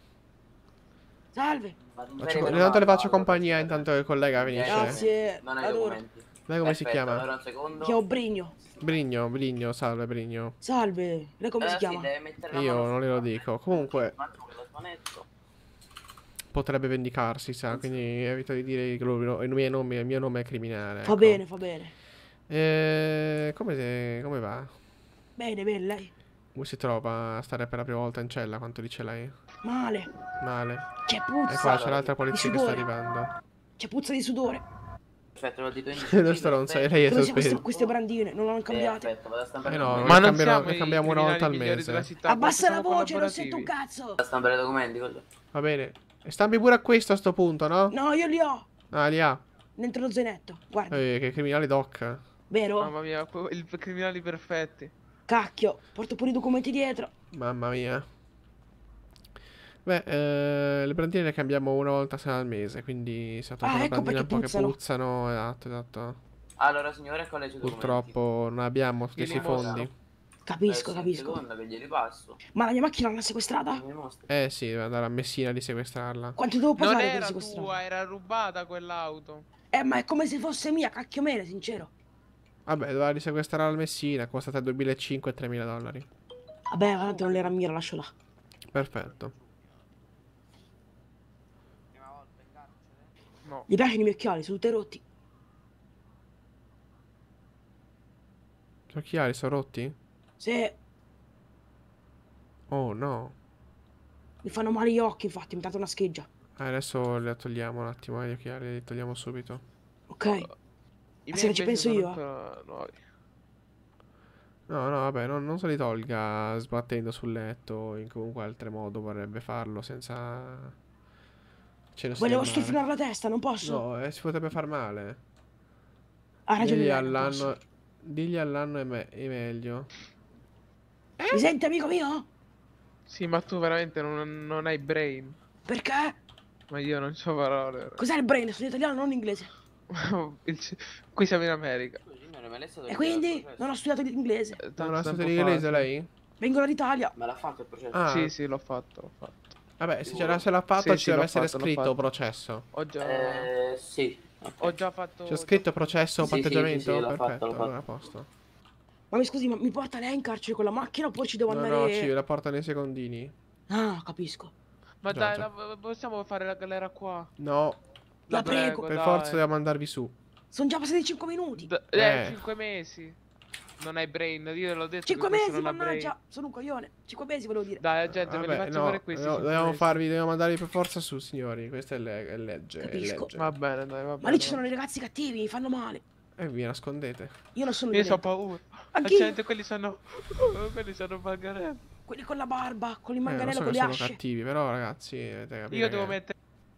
Salve. Faccio- intanto le faccio compagnia intanto il collega finisce. Grazie. Non hai Adoro. documenti. Lei come si Perfetto, chiama? allora un secondo. Chiamo Brigno. Brigno, Brigno, salve Brigno. Salve. Lei come Eh, si sì, chiama? deve mettere la Io mano non sul glielo pane. dico. Comunque Un attimo che lo smanetto. potrebbe vendicarsi, sa, quindi evito di dire che lo- il mio nome, il mio nome è criminale. Fa ecco. bene, fa bene. Eh, come, se- come va? Bene, bene, lei. Come si trova a stare per la prima volta in cella? Quanto dice lei? Male. Male. C'è E puzza. qua c'è l'altra polizia che sta sudore. arrivando. C'è puzza di sudore. Perfetto, lo dito indice. Lo stronzo, e lei è Credo sia queste, sospeso. queste brandine, non l'hanno cambiate. Perfetto, vado a stampare Eh i no, documenti. Ma ne non cambierò- siamo ne i cambiamo una criminali volta al migliori mese. della città, Abbassa la siamo voce, non sento un collaborativi. cazzo. Vado a stampare i documenti, quello. Va bene. E stampi pure a questo a sto punto, no? No, io li ho. Ah, li ha. Dentro lo zainetto. Guarda, Eh, che criminale doc. vero? Mamma mia, que- i criminali perfetti. Cacchio, porto pure i documenti dietro. Mamma mia. Beh, eh, le brandine le cambiamo una volta al mese, quindi se tolto Ah, le ecco brandine un perché po' puzzano. che puzzano, esatto, esatto. Allora, signore, qual è il suo documento? Purtroppo non abbiamo tutti Io questi li mostro. fondi. Capisco, capisco. Seconda che glieli passo. Ma la mia macchina l'hanno sequestrata? Mi mostri. Eh sì, deve andare a Messina di sequestrarla. Quanto devo Non pagare per era sequestrarla? tua, era rubata quell'auto. Eh, ma è come se fosse mia, cacchio mele, sincero. Vabbè, doveva risequestrare al Messina, costa duemilacinquecento e tremila dollari. Vabbè, tanto non era mia, la lascio là. Perfetto. No. Gli piacciono i miei occhiali, sono tutti rotti. Gli occhiali sono rotti? Se Oh no. mi fanno male gli occhi, infatti, mi date una scheggia. Eh, adesso le togliamo un attimo, eh, gli occhiali li togliamo subito. Ok. I Se miei ci invece penso sono io, ancora nuovi. No, no, vabbè, non, non se li tolga sbattendo sul letto o in comunque altre modo vorrebbe farlo senza... Ce ne Volevo stiamo strofinare la testa, non posso. No, eh, si potrebbe far male. Ha ragione Digli lei, non all'anno... posso. Digli all'anno è, me- è meglio. Mi senti, amico mio? Sì, ma tu veramente non, non hai brain. Perché? Ma io non so parole. Cos'è il brain? Sono italiano, non inglese. Il- Qui siamo in America. Signore, ma lei è stato E il quindi? processo? Non ho studiato l'inglese. Eh, Non tanto ha stato tempo in fa, inglese sì. lei? Vengo dall'Italia. Ma l'ha fatto il processo? Ah, Sì, sì, l'ho fatto, l'ho fatto. vabbè, se ce l'ha se l'ha fatto Sì, ci sì, deve l'ho essere fatto, l'ho scritto fatto. processo. Ho già, Eh, sì. Ok. ho già fatto... C'è scritto processo o Sì, sì, patteggiamento? sì, sì, l'ho fatto, Perfetto, l'ho fatto. allora a posto. Ma mi scusi, ma mi porta lei in carcere con la macchina oppure ci devo No, andare... no, ci la porta nei secondini. Ah, capisco. Ma Già, dai, già. la- possiamo fare la galera qua? No, La prego. per dai. forza dobbiamo mandarvi su. Sono già passati cinque minuti. D- Eh. eh, cinque mesi. Non hai brain, io l'ho detto. cinque che questo mesi, non ha mannaggia. brain. Sono un coglione. cinque mesi volevo dire. Dai, gente, ve li Vabbè, faccio no, fare questi. no, cinque dobbiamo mesi. farvi, dobbiamo mandarvi per forza su, signori. Questa è, le- è legge, è Capisco. legge. Va bene, dai, va bene. Ma lì ci sono dei ragazzi cattivi, mi fanno male. E vi nascondete. Io non sono Io ho violento. paura. Anch'io. Gente, quelli sono... quelli sono manganelli. Quelli con la barba, con il Eh, non manganello, so con che le sono asce. cattivi, però ragazzi, dovete capire Io devo che- mettere...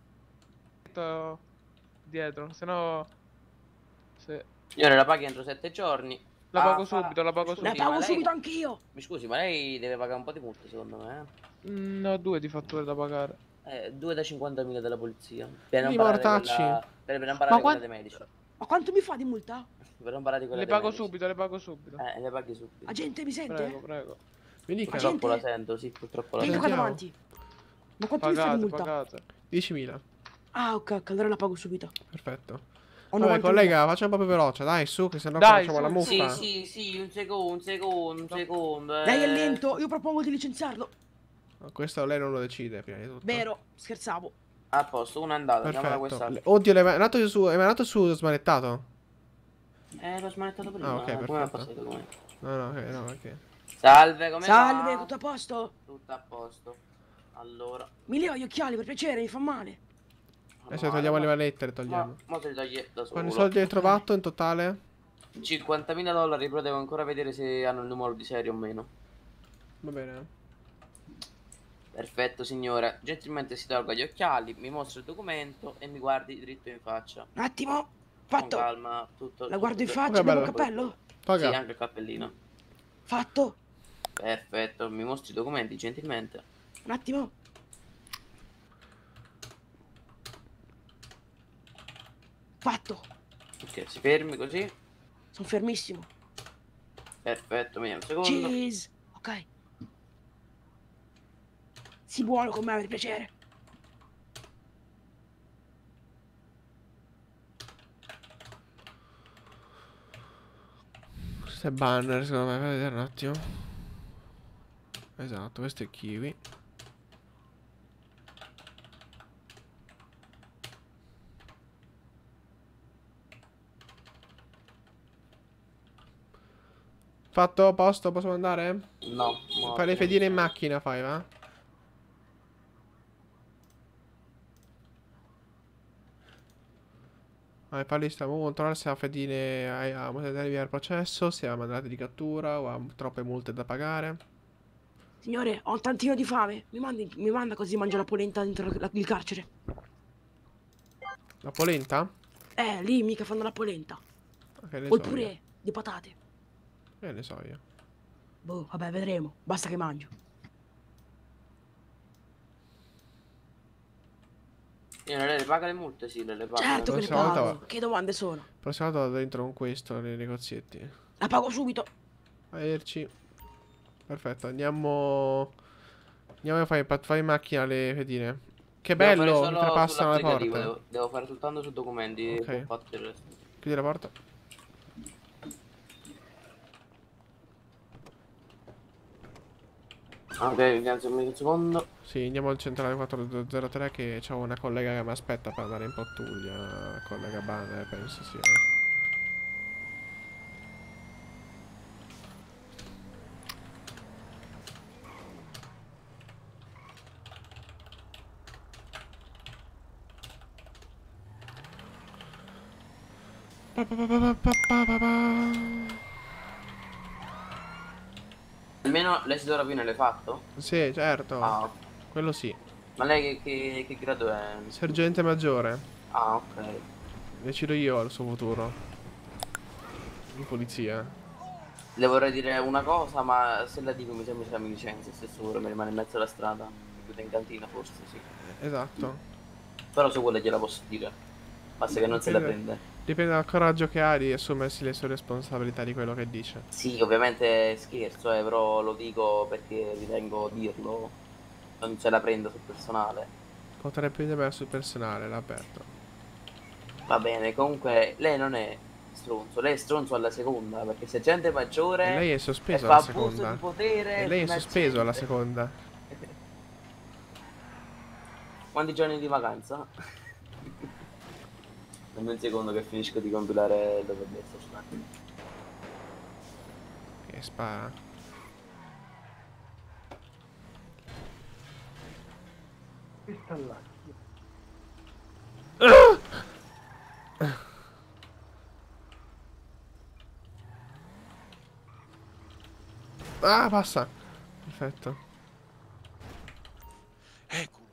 dietro, se no... Se... Signore, la paghi entro sette giorni. La Ah, pago fa- subito, la pago Mi scusi, La subito. ma pago lei- subito anch'io. Mi scusi, ma lei deve pagare un po' di multe, secondo me. Mm, Ne ho due di fatture da pagare. Eh, Eh, due da cinquantamila della polizia. Per non Di parlare di mortacci. quella... Per non parlare Ma di quella quan- dei medici. Ma quanto mi fa di multa? Per non parlare di quella Le dei pago medici. subito, le pago subito. Eh, le paghi subito. Agente, mi sente? Prego, prego. Mi dica. Purtroppo la sento, sì, purtroppo la Vieni qua sento. davanti. Ma quanto mi fai di Pagate, multa? pagate. diecimila. Ah, ok, ok, allora la pago subito. Perfetto. Ho Vabbè, novanta collega, facciamo un po' più veloce, dai, su, che sennò Dai, facciamo la su, Sì, muffa. sì, sì, un secondo, un secondo, un secondo. Eh. Lei è lento, io propongo di licenziarlo. No, questo lei non lo decide, prima di tutto. Vero, scherzavo. A posto, uno è andato, andiamo da Perfetto. questa. Le- Oddio, l'hai andato su, è andato su smanettato? Eh, l'ho smanettato prima. Ah, ok, eh, come è perfetto. passato come? No, no, ok, no, ok. Salve, come Salve, va? tutto a posto? Tutto a posto. Allora. Mi leva gli occhiali, per piacere, mi fa male. Adesso togliamo le manette, le togliamo. Ma, ma te li togli da solo. Quanti soldi hai trovato in totale? cinquantamila dollari, però devo ancora vedere se hanno il numero di serie o meno. Va bene. Perfetto, signore. Gentilmente si tolga gli occhiali, mi mostra il documento e mi guardi dritto in faccia. Un attimo, Con fatto. calma, tutto. La guardo in tutto- faccia, Che abbiamo il bello. cappello? Paga. Sì, anche il cappellino. Fatto. Perfetto, mi mostri i documenti gentilmente. Un attimo. Fatto. Ok, si fermi così. Sono fermissimo. Perfetto, vediamo un secondo. Cheese. Ok. Sii buono con me, per piacere. Questo è banner, secondo me, vai a vedere un attimo. Esatto, questo è kiwi. Fatto, a posto, possiamo andare? No, no. Fai le fedine in macchina, fai, va? Vai, parli, stiamo controllando se ha fedine, ha modalità di via il processo, se ha mandate di cattura o ha troppe multe da pagare. Signore, ho un tantino di fame. Mi, mandi, mi manda così mangio la polenta dentro la- il carcere. La polenta? Eh, lì mica fanno la polenta. Che ne O so il io. purè di patate. Che ne so io. Boh, vabbè, vedremo. Basta che mangio. Io lei le paga le multe? Sì, le, le paga. Certo che le prossima volta pago. va. Che domande sono? Prossima volta vado dentro con questo nei negozietti. La pago subito. Arrivederci. Perfetto, andiamo. Andiamo a fare, fare in macchina le fedine. Che Devo fare bello, solo mi trapassano le sull'applicativo, porte. Devo, devo fare soltanto su documenti. Ok. Ho fatto il resto. Chiudi la porta. Ok, vediamo un secondo. Sì, andiamo al centrale quattro due zero tre che c'ho una collega che mi aspetta per andare in pattuglia. Collega Banner, penso sia. Pa, pa, pa, pa, pa, pa, pa, pa. Almeno l'esito rapina l'hai fatto? Sì, certo. Ah, Quello sì. ma lei che, che, che grado è? Sergente maggiore. Ah, ok. Decido io il suo futuro. In polizia. Le vorrei dire una cosa, ma se la dico mi sembra che mi licenzia, stesso ora mi rimane in mezzo alla strada. Chiude in cantina forse, sì. Esatto. Però se vuole gliela posso dire. Basta che non se la prende. Dipende dal coraggio che ha di assumersi le sue responsabilità di quello che dice. Sì, ovviamente scherzo, eh, però lo dico perché ritengo dirlo. Non se la prendo sul personale. Potrei prendermela sul personale, l'avverto. Va bene, comunque lei non è stronzo, lei è stronzo alla seconda, perché se gente maggiore E lei è e sospeso fa alla abuso seconda. di potere E lei è fino a sospeso alla gente. seconda. Quanti giorni di vacanza? Dammi un secondo che finisco di compilare il database. Che spara. Ah, passa. Perfetto. Eccolo.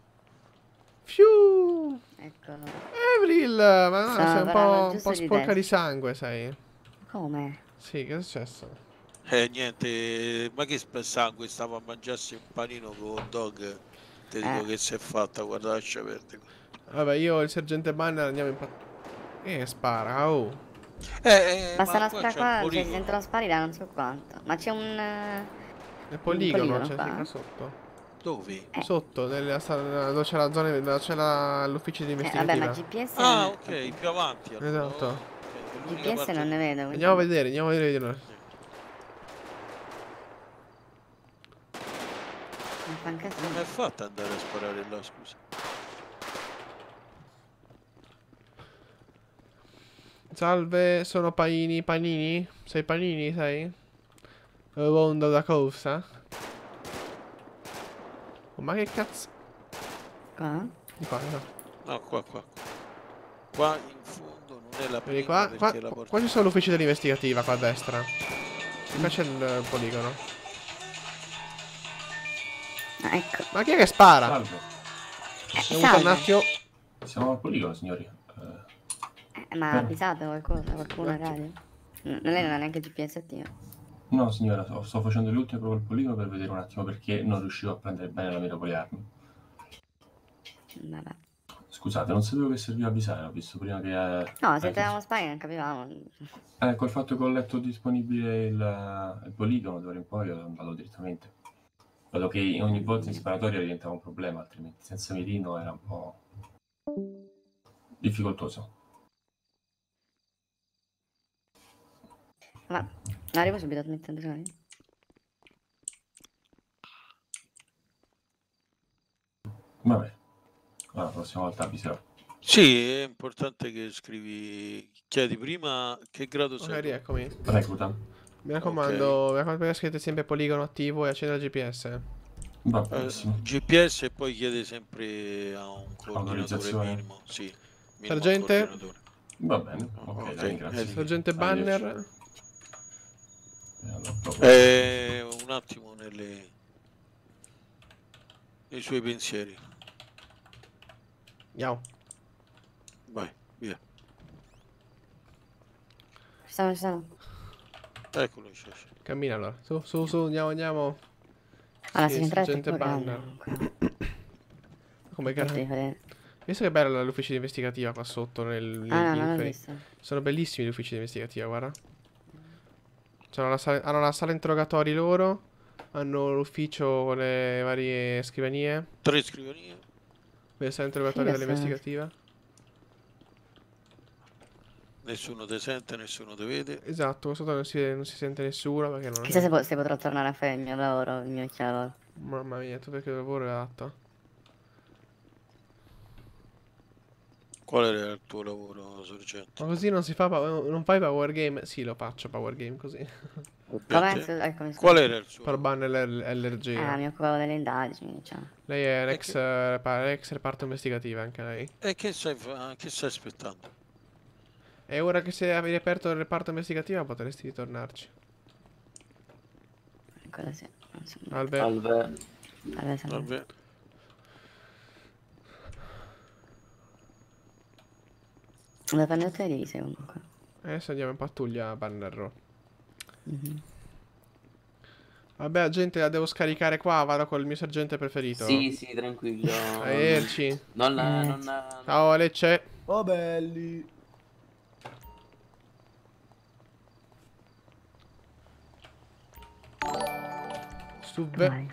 Fiu. Ecco. Avril, ma no, Stavo sei un po', parlando un giusto po' di sporca te. di sangue, sai? Come? Sì, che è successo? Eh niente, ma che sp- sangue, stavo a mangiarsi un panino con hot dog. Ti dico Eh. che si è fatta, guarda, lascia perdere. Vabbè, io e il sergente Banner andiamo in pat... Che spara, oh. Eh, eh, Basta ma una qua spara c'è qua, un cioè, si poligono. sentono spari da non so quanto. Ma c'è un... eh, Nel poligono, poligono c'è qua? qua sotto. Dove? Eh. Sotto, nella sala, dove c'è la zona, dove c'è la- l'ufficio di Eh, vabbè, investigativa. ma G P S... Ah, non- ok, più avanti. allora. Esatto. Ok, è G l'unica P S parte- non ne vedo. quindi- Andiamo a vedere, andiamo a vedere. Non fa un casino. Come è fatta andare a sparare là, scusa? Salve, sono Panini. Panini? Sei Panini, sei? Rondo da corsa? Oh, ma che cazzo? Qua? Di qua, no. No, qua, qua. Qua in fondo non è la Vedi prima qua, qua, perché la porta... qua ci sono l'ufficio dell'investigativa, qua a destra. E qua c'è il poligono. Ah, ecco. Ma chi è che spara? Salve. Eh, Ho avuto un salve. attimo. Siamo al poligono, signori. Eh, Eh, ma Eh. avvisate qualcosa, qualcuno in radio? N- lei non ha neanche G P S attivo. no, signora, sto sto facendo le ultime prove al poligono per vedere un attimo perché non riuscivo a prendere bene la mira con le armi. Vabbè. Scusate, non sapevo che serviva avvisare, ho visto prima che... eh, No, eh, se tenevamo spagna non capivamo. Eh, col fatto che ho letto disponibile il, il poligono, d'ora in poi ho andato direttamente. Vedo che ogni volta in sparatoria diventava un problema, altrimenti senza mirino era un po' difficoltoso. Ma arrivo subito a mettere bisogno. Vabbè, allora, la prossima volta avviserò. Sì, è importante che scrivi... Chiedi prima che grado Ok, sei. rieccomi. Recluta. Mi raccomando, mi raccomando che scrivete sempre poligono attivo e accendere il G P S. Va Eh, benissimo. G P S e poi chiede sempre a un coordinatore Autorizzazione. minimo. Sì, minimo Sergente? coordinatore. Va bene, ok, Ok, la ringrazio. eh, Sergente Arrivederci. Banner. Eh, allora, dopo- Eh, un attimo nelle... nei suoi pensieri. Andiamo. Vai, via. Ci siamo, ci siamo. Eccolo, c'è. c'è. Cammina allora. Su, su, su, andiamo, andiamo. Allora, Sì, se entrate sergente qua, Banner. Come Devi che... fare- Visto che bella l'ufficio di investigativa qua sotto nel, negli Ah, no, non l'ho inferi. visto. Sono bellissimi gli uffici di investigativa, guarda. C'hanno la sala, hanno la sala interrogatori loro. Hanno l'ufficio con le varie scrivanie. Tre scrivanie. Le sala interrogatori Figa dell'investigativa. Nessuno te sente, nessuno te vede. Esatto, qua sotto non si, non si sente nessuno perché non Chissà se, po- se potrò tornare a fare il mio lavoro, il mio vecchio lavoro. Mamma mia, tu perché lavoro è adatto. Qual era il tuo lavoro, sergente? Ma così non si fa, pa- non fai power game? Sì, lo faccio power game così. Come? Su- ecco, mi scusi. Qual era il suo? Per ban L R G. Ah, mi occupavo delle indagini, diciamo. Lei è E l'ex eh, repa- ex reparto investigativa anche lei. E che stai, fa- che stai aspettando? E ora che sei avevi aperto il reparto investigativo potresti ritornarci. Quello sì. non so. Albe. Salve. Salve, salve. Vabbè. Devo prendere tutte le divise comunque. Adesso andiamo in pattuglia a Bannerro. Mhm. Vabbè, gente, la devo scaricare qua. Vado col mio sergente preferito. Sì, sì, tranquillo. Arrivederci. Non, Eh. non, Ciao, Lecce. Oh belli. Stuve. Vai.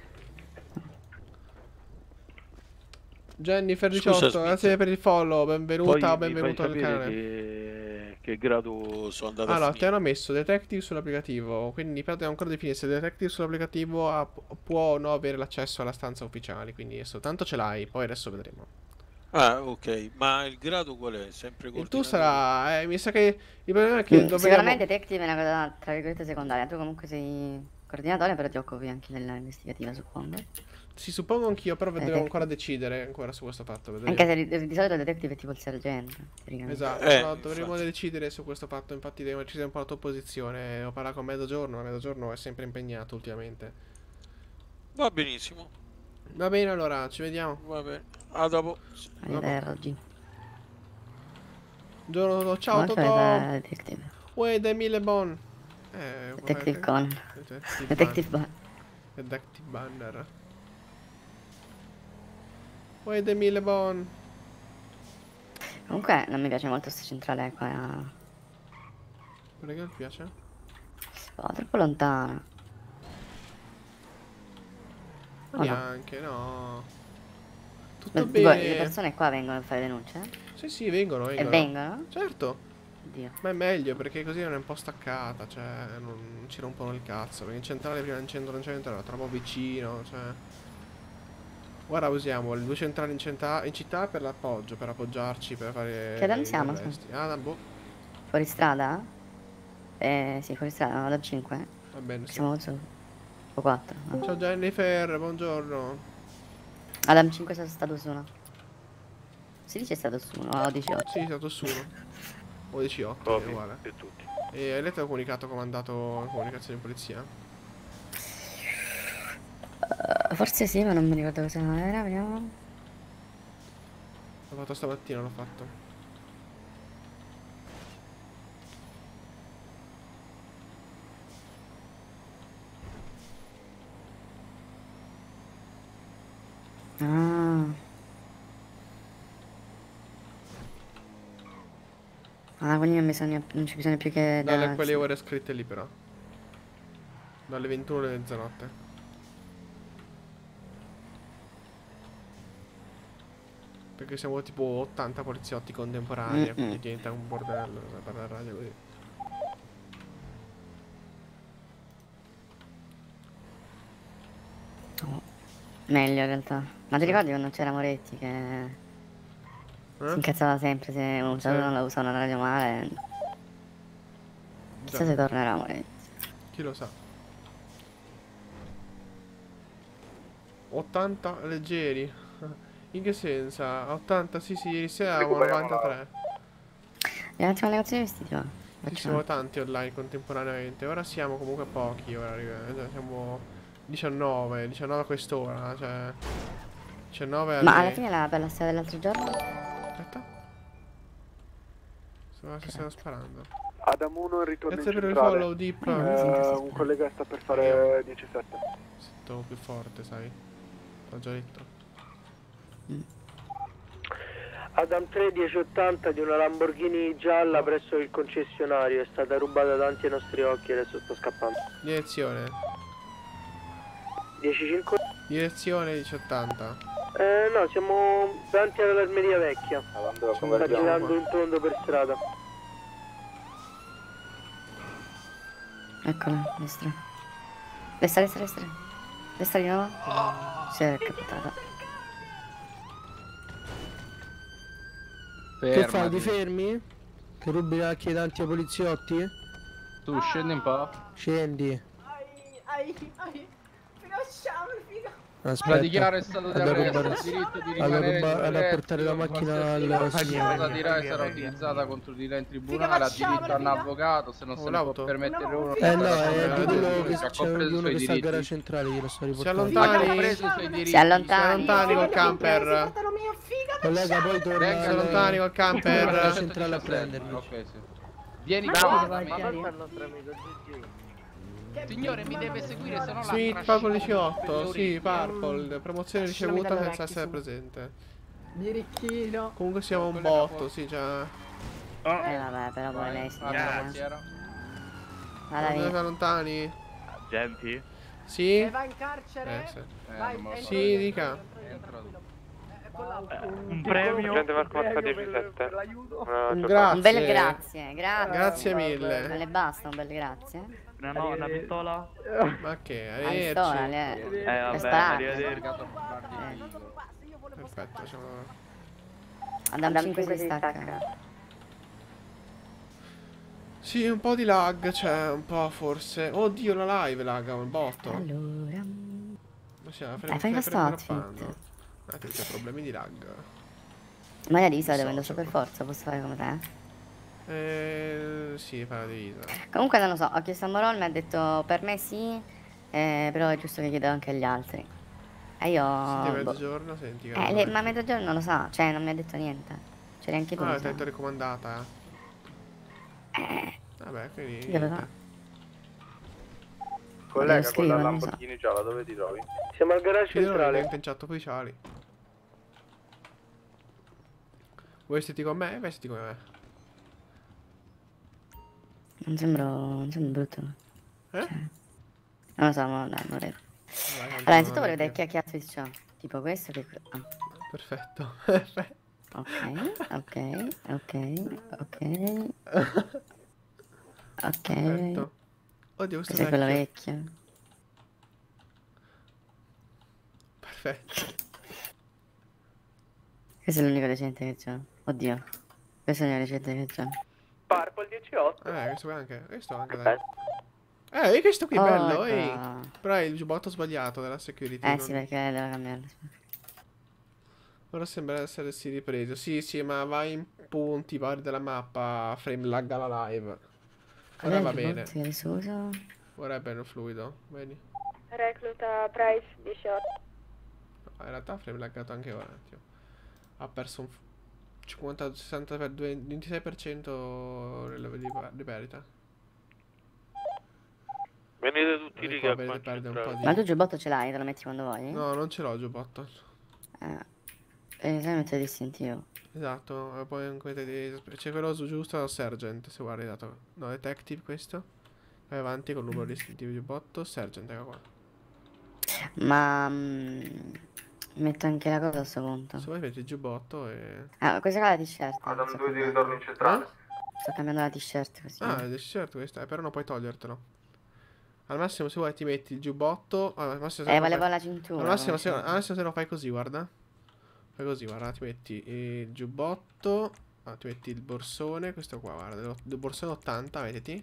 Jennifer Scusa, diciotto, Smith. grazie per il follow. Benvenuta, Poi mi fai benvenuto al sapere canale. che... che grado sono andato Allora, a ti finire. hanno messo detective sull'applicativo, quindi però devo ancora definire se detective sull'applicativo ha- può o no avere l'accesso alla stanza ufficiale, quindi soltanto ce l'hai, poi adesso vedremo. Ah, ok. Ma il grado qual è? Sempre Il coordinatore? tu sarà, eh, mi sa che il problema è che Mm, dobbiamo... Sicuramente detective è una cosa tra virgolette secondaria. Tu comunque sei coordinatore, però ti occupi anche della investigativa, suppongo. Si suppongo anch'io, però devo Detective. ancora decidere ancora su questo fatto, vedremo. Anche se di, di solito il detective è tipo il sergente. teoricamente. Esatto, Eh, no, dovremo infatti. decidere su questo fatto, infatti devo decidere un po' la tua posizione. Ho parlato con Mezzogiorno, ma Mezzogiorno è sempre impegnato ultimamente. Va benissimo. Va bene, allora, ci vediamo. Va bene. A dopo. Arrivederci. Buongiorno, ciao Come fai Totò. da detective? Uè, De Mille Bon. Eh, Detective guarda- Conan. Detective Detective Ban- Ban. Detective Banner. Uè, De Mille Bon. Comunque non mi piace molto sta centrale qua. Perché non ti piace? Oh, troppo lontana. O no? Neanche, no. Tutto Ma, bene. tipo, le persone qua vengono a fare denunce? Sì, sì, vengono, vengono. E vengono? Certo. Oddio. Ma è meglio perché così non è un po' staccata, cioè non ci rompono il cazzo. Perché in centrale prima in centro in centro era troppo vicino, cioè. Ora usiamo le due centrali in, centra- in città per l'appoggio, per appoggiarci, per fare. Che Adam gli siamo? arresti. Ah, da boh. Fuori strada? Eh, sì, fuori strada, no, da cinque. Va bene, sì. Siamo su. O quattro. No. Ciao Jennifer, buongiorno. Adam cinque è stato su uno. Si dice è stato su uno, o diciotto. Sì, è stato su uno. O diciotto, è uguale. E hai letto il comunicato comandato comunicazione di polizia? Uh, forse sì, ma non mi ricordo cosa era, vediamo. L'ho fatto stamattina, l'ho fatto. Ah. Ah, quindi non, bisogna, non c'è bisogno più che da... Dalle quelle ore scritte lì però. Dalle ventuno alle mezzanotte. Perché siamo tipo ottanta poliziotti contemporanei, Mm-mm. quindi diventa un bordello per la radio così. Oh, meglio in realtà. Ma ti ricordi quando c'era Moretti che... Eh? si incazzava sempre se un Sì. giorno non la usava una radio male? Chissà Già. se tornerà Moretti. Chi lo sa. ottanta leggeri. In che senso? ottanta, sì sì, ieri sera avevamo novantatré. E un attimo negozio di vestiti va. Ci Facciamo. siamo tanti online contemporaneamente. Ora siamo comunque pochi. Ora arriva- siamo diciannove, diciannove a quest'ora. Cioè, diciannove alle... Ma alla fine la bella storia dell'altro giorno? Aspetta. Stavo, si stanno sparando. Adam uno ritorno Grazie in per il centrale. follow, Deep. Ma io non Eh, sento si un spara. collega sta per fare diciassette. Sento più forte, sai. L'ho già detto. Adam tre dieci ottanta di una Lamborghini gialla presso il concessionario, è stata rubata davanti ai nostri occhi e adesso sta scappando. Direzione. dieci cinque? Direzione dieciottanta. Eh no, siamo davanti all'armeria vecchia. Andando Sta girando in tondo per strada. Eccola, destra. Destra, destra, destra. Destra di nuovo. Si è capitata. Che fai, ti fermi? Che rubi la chiedante ai poliziotti? Tu scendi un po'. Scendi. Ai, ai, ai. Finisciamo, figa. Aspetta. La dichiaro è stato di Alla arresto, ruba- il diritto di alla rimanere ruba- alla silenzio, portare la macchina qualsiasi al cosa signore. dirà sarà utilizzata contro di lei in tribunale, Figa, ha diritto a un facciamola, figa. avvocato, se non Oh, se ne l'auto. può permettere uno. Eh no, è di quello quello che ha c'è compreso di i uno suoi che sta a gara diritti. centrale, glielo sto Si riportando. allontani. compreso i suoi diritti. Si allontani. Si allontani col camper. Fratello mio, figa, Collega, poi torna Venga, Si al- allontani col alla camper. centrale a prendermi. Ok, sì. Vieni Ma qua no, da vai, me. vai. il nostro amico Gigi. Signore, mi deve seguire, se no la Sweet trascino Purple per diciotto, le sì, orecchie. Purple. Promozione Lasciami ricevuta dalle senza orecchie, essere su. presente. Birichino. Comunque siamo un Collega botto, fuori. sì, già. Eh vabbè, però poi lei si Ah, chiama. Chiara. Vada Andate via. lontani? Agenti? Sì? E va in carcere? Eh, sì. Eh, Vai, non me lo so. entro Sì, io, dica. entro io, entro io. Eh, con l'auto. Un premio? Agente Marco Mazza Per- diciassette. per l'aiuto. Una Un giornata. Un bel grazie. grazie, grazie. Grazie Non mille. le basta un bel grazie? Una, no, una pistola? Ma che? La pistola, Arrivederci. le... Eh, le vabbè, sparate. arrivederci. Perfetto, siamo... Adam cinque si stacca. Sì, un po' di lag c'è, un po' forse. Oddio, la live lagga un botto. Allora... Ma sì, la Eh, frame- fai la questo frame outfit. droppando. Ah, c'è problemi di lag. Ma la divisa So, devo indossare c'è per forza, posso fare come te? Eh, sì, fa la divisa. Comunque non lo so, ho chiesto a Morol, mi ha detto per me sì, eh, però è giusto che chiedo anche agli altri. E io... Senti, a boh. mezzogiorno, senti. Eh, le- ma a mezzogiorno non lo sa, cioè non mi ha detto niente. C'eri anche tu. Ah, mi l'hai sa. detto raccomandata. Eh, Vabbè, quindi... che devo niente. fare? Collega, Lo con la scrivo, non so. Lamborghini gialla, dove ti trovi? Siamo al garage Chiudono le centrale. impenciato ufficiali. Vuoi vestiti con me? Vestiti come me. Non sembro... non sembro brutto. Eh? Cioè, non lo so, ma dai, vorrei. Vai, Allora, innanzitutto non vorrei è vedere più. che che cazzo c'ho. Tipo questo che... ah. Perfetto. Perfetto. Ok, ok, ok, ok. Ok. Perfetto. Oddio, questo Questo è quello vecchio. vecchio. Perfetto. Questo è l'unico decente che c'ho. Oddio. Questo è l'unico decente che c'ho. Purple diciotto. Eh, questo qua anche. Questo anche, dai. Eh, questo qui è bello, ehi. Porca. Però è il giubbotto sbagliato della security. Eh non- sì, perché devo cambiarlo. Ora sembra essersi ripreso. Sì, sì, ma vai in punti vari della mappa. Frame lagga la live. Qual Ora è va il bene. giubbotto che si usa? Ora è bello fluido. Vedi? Recluta Price diciotto. No, in realtà frame laggato anche ora. Tio. Ha perso un cinquanta sessanta per due, ventisei per cento di, di perdita. Venite tutti i riga Recovery perde un po' di... Ma tu il giubbotto ce l'hai? Te lo metti quando vuoi? No, non ce l'ho il giubbotto. Eh. E sai mettere distintivo. Esatto, e poi come vedete, c'è quello su- giusto al Sergeant, se guardi dato. No, Detective questo. Vai avanti con il numero distintivo di giubbotto, Sergeant, ecco qua. Ma... mm, metto anche la cosa a sto punto. Se vuoi metti il giubbotto e... Ah, questa qua è la t-shirt. Adam sto due di cambiando. ritorno in centrale. Sto cambiando la t-shirt così. Ah, è certo questa, eh, però non puoi togliertelo. Al massimo se vuoi ti metti il giubbotto. Ah, al massimo, se Eh, non volevo fai- la cintura, Al massimo, se, come al massimo se lo fai così, guarda. Fai così, guarda, ti metti il giubbotto. Ah, ti metti il borsone, questo qua, guarda. Il borsone ottanta, vediti.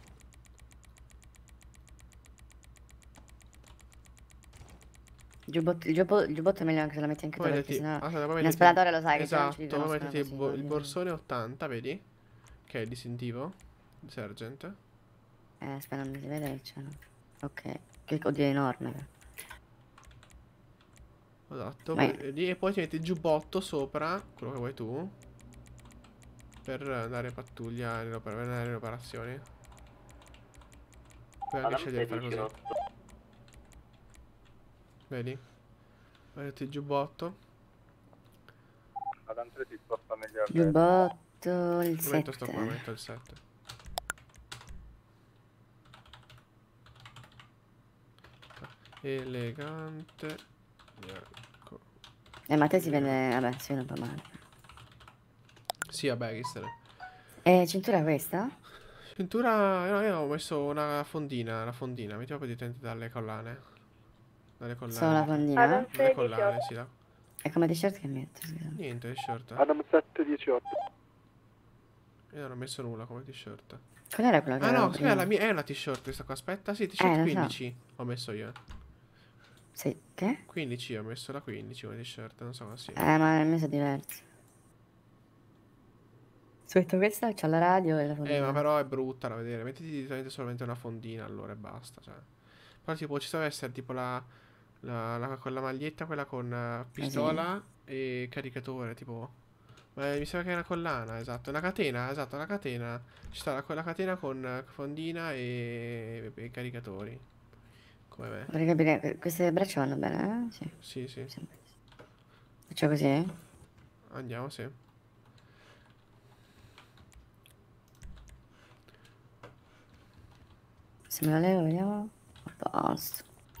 Il giubbotto, il giubbotto, il giubbotto è meglio anche se lo metti anche tu Poi perché mettiti, sennò... aspetta, poi in mettiti- asperatore lo sai che se non ci esatto, poi riconoscono mettiti il, così, bo- il quindi- borsone ottanta, vedi? Che è il distintivo. Il Sergeant. Eh, aspetta, non mi si vede che c'è. Ok. Che oddio è enorme. Esatto. Vai. poi- lì, e poi ti metti il giubbotto sopra, quello che vuoi tu. Per andare in pattuglia nelle oper- nelle operazioni. Puoi anche Adam scegliere di fare così. sedici otto. Vedi? Metti il giubbotto. Adam tre si sposta meglio a destra. Giubbotto, il Lo metto sto qua, sette. metto il sette. Elegante. Ecco. Eh, ma te si vede... Vabbè, si vede un po' male. Sì, vabbè, che se ne... E cintura questa? Cintura... No, io ho messo una fondina, una fondina. Mettiamo un po' di tenti dalle collane. Dalle collane. Solo la fondina? Adam Dalle sei collane, diciotto. sì. Da... E come t-shirt che metto? Scusa. Niente, t-shirt. Adam sette diciotto. Io non ho messo nulla come t-shirt. Qual era quello che Ah avevo no, prima? è la mia, è una t-shirt questa qua. Aspetta, sì, Eh, t-shirt lo so. quindici ho messo io. Sì, che? quindici ho messo la quindici come t-shirt, non so cosa sia. Eh, ma il mese è diverso. Aspetta, questa c'ha la radio e la fondina. Eh, ma però è brutta da vedere. Mettiti direttamente solamente una fondina allora e basta. Cioè. Poi tipo ci deve essere tipo la, la, la- quella maglietta, quella con eh, pistola e caricatore, tipo. Ma mi sembra che è una collana, esatto. Una catena, esatto, una catena. Ci sta la, quella catena con eh, fondina e, e caricatori. Come me. Vorrei capire, que- queste braccia vanno bene, eh? Sì. Sì, sì. Faccio così? Andiamo, sì. Se me la levo, vediamo. A posto.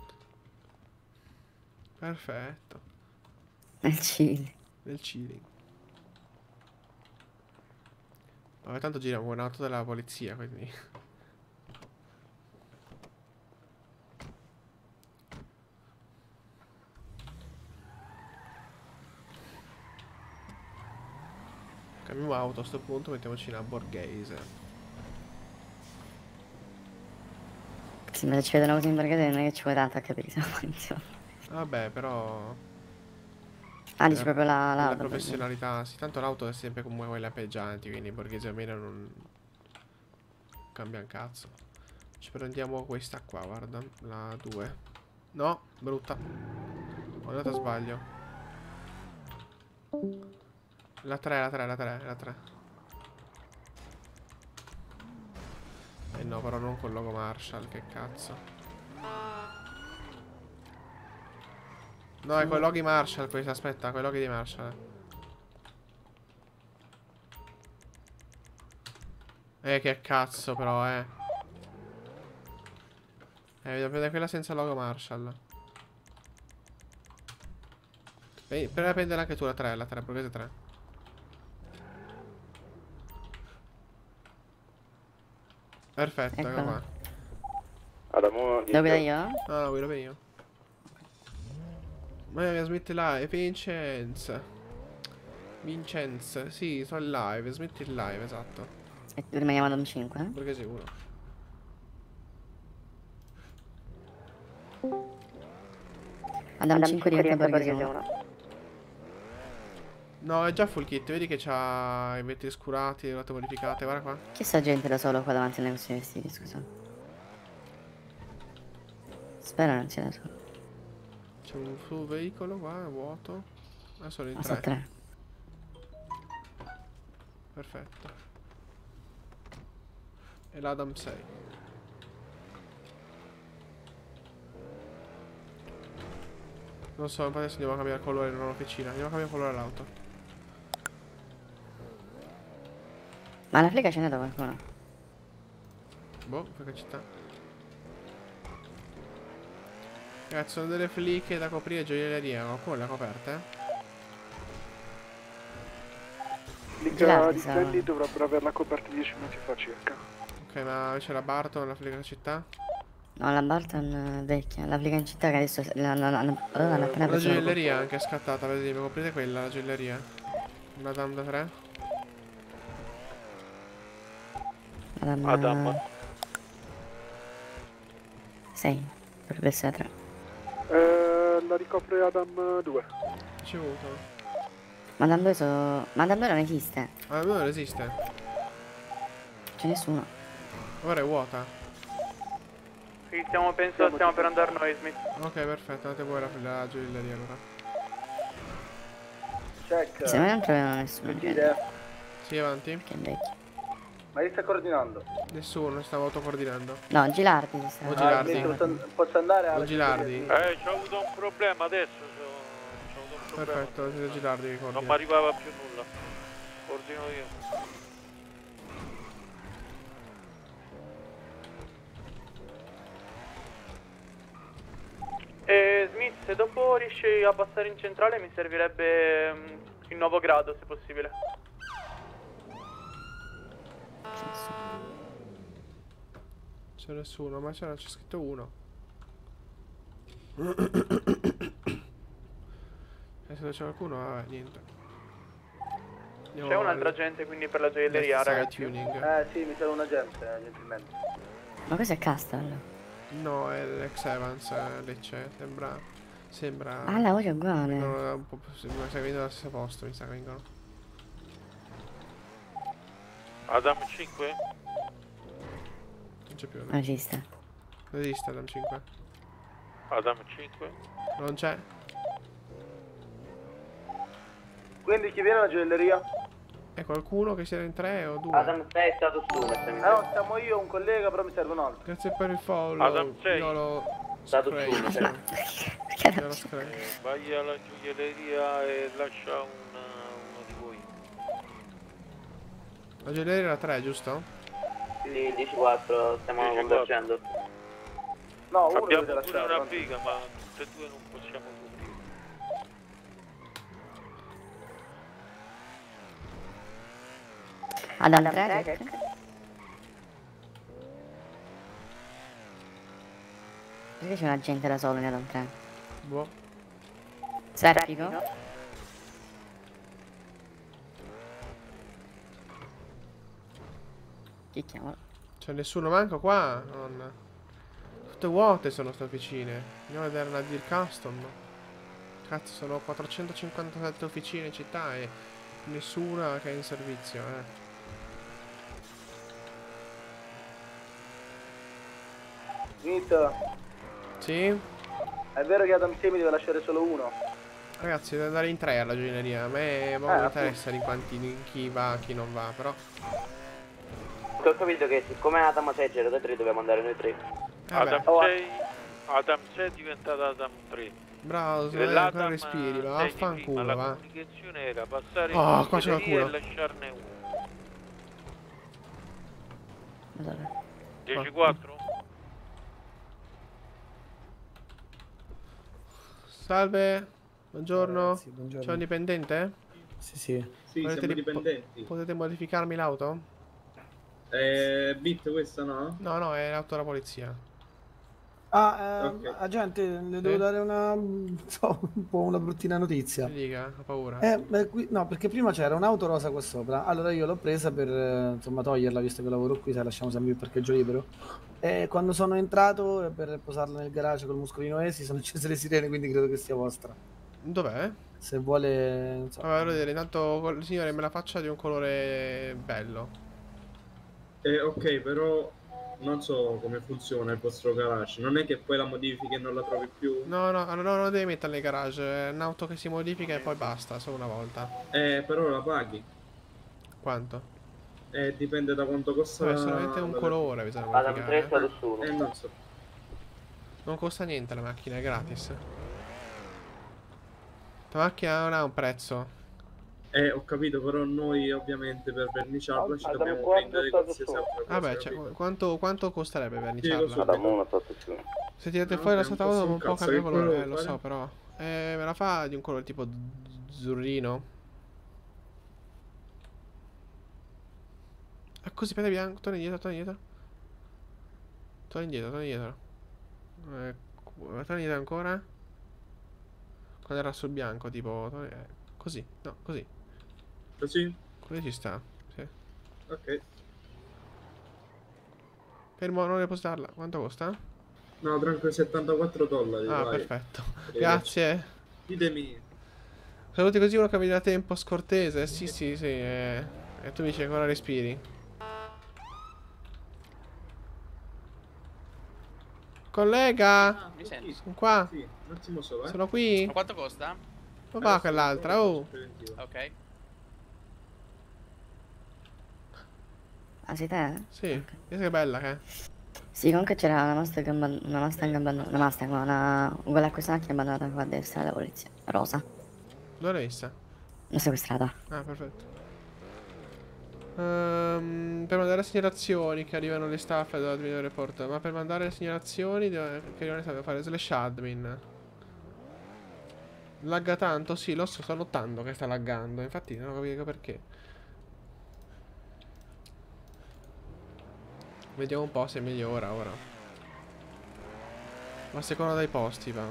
Perfetto. Nel Cile. Nel chilling. Vabbè, tanto giriamo con un'auto della polizia, quindi. Cambiamo auto a sto punto, mettiamoci una borghese. Sì, ma se ci vedono così in borghese non è che ci vuole tanto a capire se la funziona. Vabbè, però. Ah, dici la- proprio la- la l'auto, professionalità. Sì, tanto l'auto è sempre come quelle appeggianti, quindi borghese almeno non. Cambia un cazzo. Ci prendiamo questa qua, guarda. La due. No, brutta. Ho andato a sbaglio. La tre, la tre, la tre, la tre. Eh no, però non col logo Marshall, che cazzo. No, è con i loghi Marshall questa, aspetta, con i loghi di Marshall. Eh, che cazzo però, eh. Eh, devo prendere quella senza logo Marshall. Ehi, per prendere anche tu la tre, la tre, progresso tre. Perfetto, ecco Eccola. qua. Adamo, Lo guido io? Ah, lo guido io. Ma mia, smetti live, Vincenz. Vincenz, sì, sono live, smetti il live, esatto. E rimaniamo ad un cinque? Perché sicuro. Adam cinque diventa Borghese uno. No, è già full kit, vedi che c'ha i vetri scurati, le ruote modificate, guarda qua. Chi sta gente da solo qua davanti al negozio di vestiti, scusa? Spero non sia da solo. C'è un suo veicolo qua, è vuoto. Adesso sono in Ma sono tre. tre. Perfetto. E l'Adam sei. Non so, infatti adesso andiamo a cambiare colore nella officina. Andiamo a cambiare colore all'auto. Ma alla flica c'è andato qualcuno? Boh, perché città. Ragazzi, sono delle flicche da coprire gioielleria. Qualcuno le ha coperte? Liga Girardi, di sa. quelli dovrebbero averla coperta dieci minuti fa circa. Ok, ma c'è la Barton, la flica della città? No, la Barton eh, vecchia, la flica in città che adesso la- la- la- la- oh, l'hanno appena La preso. gioielleria anche è scattata, vedete, coprite quella, la gioielleria. Madame da tre. Adam, Adam. sei, dovrebbe essere tre. Eh, la ricopre Adam due. Ricevuto. Ma Adam due so... Ma Adam due non esiste. Ah, non esiste. C'è nessuno. Ora è vuota. Sì, stiamo, penso, stiamo per andare noi, Smith. Ok, perfetto, andate voi la, la gioielleria allora. Check. Se me non troviamo nessuno. Sì, avanti. Che vecchio. Ma li sta coordinando? Nessuno, stavo autocoordinando. No, Gilardi si sta. O Gilardi. Posso andare O Gilardi. Eh, c'ho avuto un problema adesso. C'ho, c'ho avuto un problema. Perfetto, siete Gilardi, vi Non coordina. mi arrivava più nulla. Ordino io. E Smith, se dopo riesci a passare in centrale mi servirebbe mm, il nuovo grado, se possibile. C'è nessuno, ma c'era, c'è scritto uno. E se c'è qualcuno, vabbè, niente. Andiamo C'è un'altra al- gente quindi per la gioielleria, Left side ragazzi? tuning. Eh sì, mi serve un agente, gentilmente. Ma questo è Castle. No, è l'ex Evans, eh, Lecce, sembra... Sembra... Ah, la voce è uguale. Vengono da un po'... Sembra che vengono dal stesso posto, mi sa che vengono. Adam cinque? Non c'è più. Non esiste. Non esiste Adam cinque. Adam cinque? Non c'è. Quindi chi viene alla gioielleria? È qualcuno che sia in tre o due? Adam sei è stato su, Eh no, siamo io, un collega, però mi serve un altro. Grazie per il follow. Adam sei. Io lo... Stato Scray. su, Perché Io non lo c'è? scray. Vai alla gioielleria e lascia una, uno di voi. La gioielleria era tre, giusto? Sì, dieci quattro, stiamo dieci quattro. convergendo. No, uno Abbiamo deve pure lasciare. una figa, ma tutte e due non possiamo coprire. Adam tre, check. Perché c'è un agente da solo in Adam tre? Boh. Serpico? Chi chiama? C'è nessuno manco qua. Non... Tutte vuote sono ste officine. Andiamo a vedere la Deal Custom. Cazzo, sono quattrocentocinquantasette officine in città e nessuna che è in servizio, eh. Smith, Sì? è vero che Adam sei mi deve lasciare solo uno? Ragazzi, deve andare in tre alla gioielleria. A me non Eh, mi interessa di quanti, di chi va, chi non va, però... Ho capito che siccome Adam sei c'era da tre dobbiamo andare noi tre. Eh Adam beh, sei, Adam sei è diventato Adam tre. bravo, se E non l'Adam respiri, va, sei di prima, vaffanculo, la va. comunicazione era passare Oh, in qua c'è gioielleria e qualcuno. lasciarne uno. Madonna. dieci quattro? Salve. Buongiorno. Ragazzi, buongiorno. C'è un dipendente? Sì, sì. Sì, Potete siamo ri- dipendenti. po- potete modificarmi l'auto? Eh, Bit, questa no? No, no, è l'auto della polizia. Ah, eh, Ok. agente, le devo Sì? dare una, non so, un po' una bruttina notizia. Mi dica, ho paura. Eh, beh, qui- no, perché prima c'era un'auto rosa qua sopra. Allora io l'ho presa per, eh, insomma, toglierla, visto che lavoro qui, sai, lasciamo sempre il parcheggio libero. E quando sono entrato eh, per posarla nel garage col muscolino E si sono accese le sirene, quindi credo che sia vostra. Dov'è? Se vuole, non so. Vabbè, voglio vedere, intanto col- signore me la faccia di un colore bello. Eh, ok, però non so come funziona il vostro garage. Non è che poi la modifichi e non la trovi più? No, no, no, non lo devi mettere nel garage, è un'auto che si modifica e poi basta, solo una volta. Eh, però la paghi. Quanto? Eh, dipende da quanto costa. Vabbè, solamente un la- colore bisogna Adam modificare. tre status uno. Eh, non so. Non costa niente la macchina, è gratis. La macchina non ha un prezzo. Eh, ho capito, però noi ovviamente per verniciarla ci Adam dobbiamo quattro prendere stato qualsiasi solo. altra cosa. Vabbè, cioè, capito? quanto, quanto costerebbe Dico verniciarla? subito. Adam uno stato più. Se tirate No, fuori la ok, sua non auto posso un po' un cazzo, cambia che colore, colore eh, lo fare? so però. Eh, me la fa di un colore tipo azzurrino. Ah, così, pelle bianco, torna indietro, torna indietro. Torna indietro, torna indietro. Eh, torna indietro ancora. Quando era sul bianco, tipo... torna- eh, così, no, così. Così? Così ci sta, sì. Ok. Fermo, non depositarla. Quanto costa? No, tranquillo, settantaquattro dollari. Ah, vai. perfetto. Arrivederci. Grazie. Ditemi. Saluti così uno che mi dà tempo scortese. Sì, sì, sì. eh. E tu mi dici ancora respiri. Collega, Mi senti? sono qua. Sì, un attimo solo, eh. Sono qui. Ma quanto costa? Dove va quell'altra? Oh. Ok. Ah, sei te? Sì, guarda che bella che è. Sì, comunque c'era una Mustang, abban- una Mustang abbandonata, una Mustang, ma una uguale a questa macchina abbandonata qua a destra della polizia, rosa, Dove l'hai vista? l'ho sequestrata. Ah, perfetto. Ehm, per mandare segnalazioni che arrivano le staff dell'admin report. Ma per mandare segnalazioni deve- che arrivano le staff devo fare slash admin. Lagga tanto? Sì, lo so, sto notando che sta laggando. Infatti non ho capito perché. Vediamo un po' se migliora ora. Ma secondo dai posti va.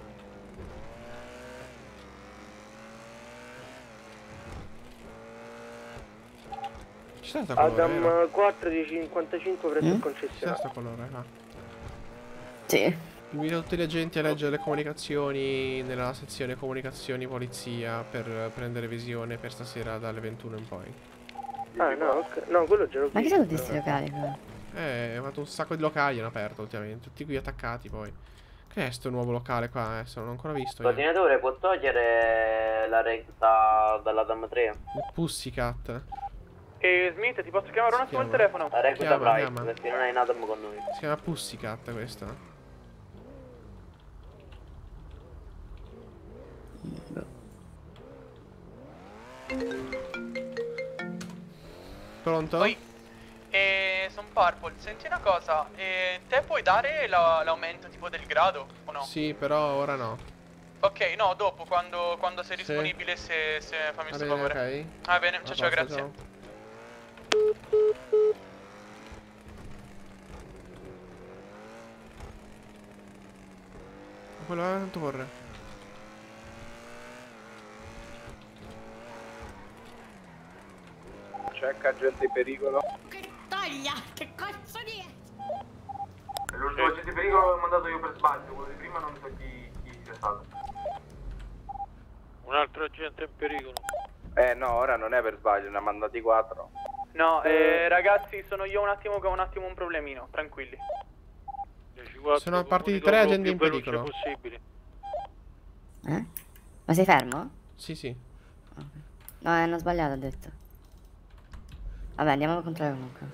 Ci sta sto colore, vero? Adam quattro di cinquantacinque presso Mm? il Ci sta concessionario. sto colore, va. Sì. Invito tutti gli agenti a leggere le comunicazioni nella sezione comunicazioni polizia per prendere visione per stasera dalle ventuno in poi. Ah no, ok. No, quello già l'ho Ma che visto, sono tutti però. questi locali qua? Eh, ho fatto un sacco di locali hanno aperto ultimamente, tutti qui attaccati poi. Che è sto nuovo locale qua adesso? Non l'ho ancora visto io. Coordinatore, può togliere la recluta dall'Adam tre? Il Pussycat. E Smith, ti posso chiamare un Si attimo al chiama? telefono? La recluta Chiama, Price, chiama. perché non è in Adam con noi. Si chiama Pussycat questa. Pronto? Poi, eh, son Purple, senti una cosa, eh, te puoi dare la- l'aumento tipo del grado o no? Sì, però ora no. Ok, no, dopo, quando, quando sei Sì. disponibile, se, se fammi Va questo bene, favore. ok. Va bene, A ciao ciao, posto, grazie. ciao. Ma quello è tanto corre. Check agente in pericolo. Che taglia! Che cazzo di è? L'ultimo agente di pericolo l'ho mandato io per sbaglio, quello di prima non so chi, chi sia stato. Un altro agente in pericolo. Eh no, ora non è per sbaglio, ne ha mandati quattro. No, eh, ragazzi, sono io un attimo che ho un attimo un problemino, tranquilli. Sono partiti tre agenti in pericolo. Eh? Ma sei fermo? Sì, sì. No, hanno sbagliato, ha detto. Vabbè, andiamo a controllare comunque.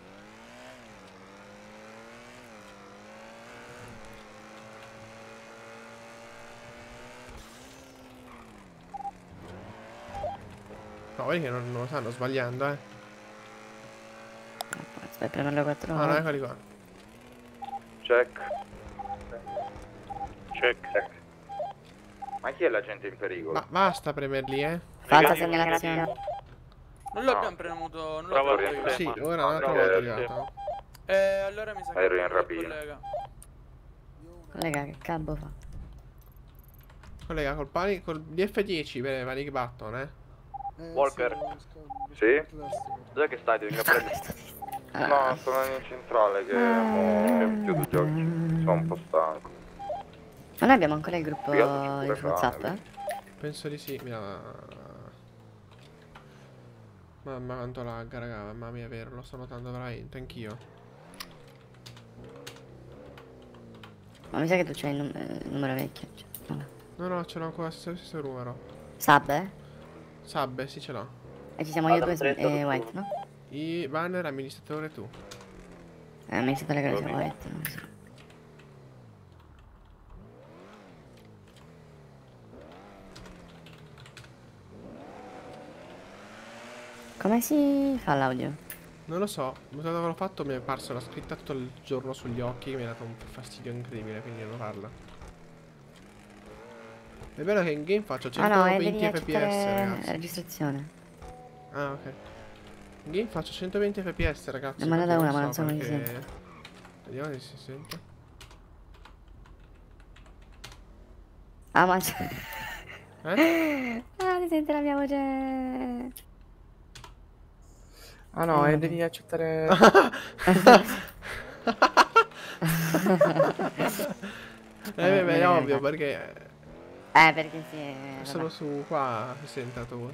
No, vedi che non, non lo stanno sbagliando, eh. Aspetta, prenderlo quattro. No, no, eccoli qua. Check. Check. Check. Ma chi è l'agente in pericolo? Ma basta premerli, eh. Falsa segnalazione. Non l'abbiamo premuto, non Prova l'ho a premuto io. Sì, ora un'altra no, volta è eh, arrivato. Eh, allora mi sa che Ero in è il rapina. collega. Collega, che cazzo fa? Collega, col panic, col D F dieci per Panic Button, eh. Walker. Sì? Dov'è che stai? Devi prendere. No, sono in centrale che mo chiudo giochi. Sono un po' stanco. Ma noi abbiamo ancora il gruppo Io ho di pure WhatsApp, fame. eh? Penso di sì. Mia... Mamma quanto lagga, raga. Mamma mia, è vero, lo sto notando veramente, anch'io. Ma mi sa che tu c'hai il, num il numero vecchio. Cioè, vabbè. No, no, ce l'ho ancora lo stesso numero. Sub, eh? Sub, sì, ce l'ho. E ci siamo io due e White, no? I banner, amministratore tu. Eh, mi sa che le siamo White, non so. Come si fa l'audio? Non lo so, quando l'ho fatto mi è apparsa la scritta tutto il giorno sugli occhi, mi ha dato un fastidio incredibile, quindi non parla. È vero che in game faccio Ah no, è centoventi devi F P S, accettare ragazzi. la registrazione. Ah, ok. In game faccio centoventi F P S, ragazzi. Ne manda da infatti una, ma so non so come si perché- Vediamo se si sente. Ah, ma c'è... Eh? Ah, si sente la mia voce... Ah no, e devi accettare... Eh, beh, è ovvio, perché... Eh, perché sì, eh, Solo vabbè. su qua si sente tu.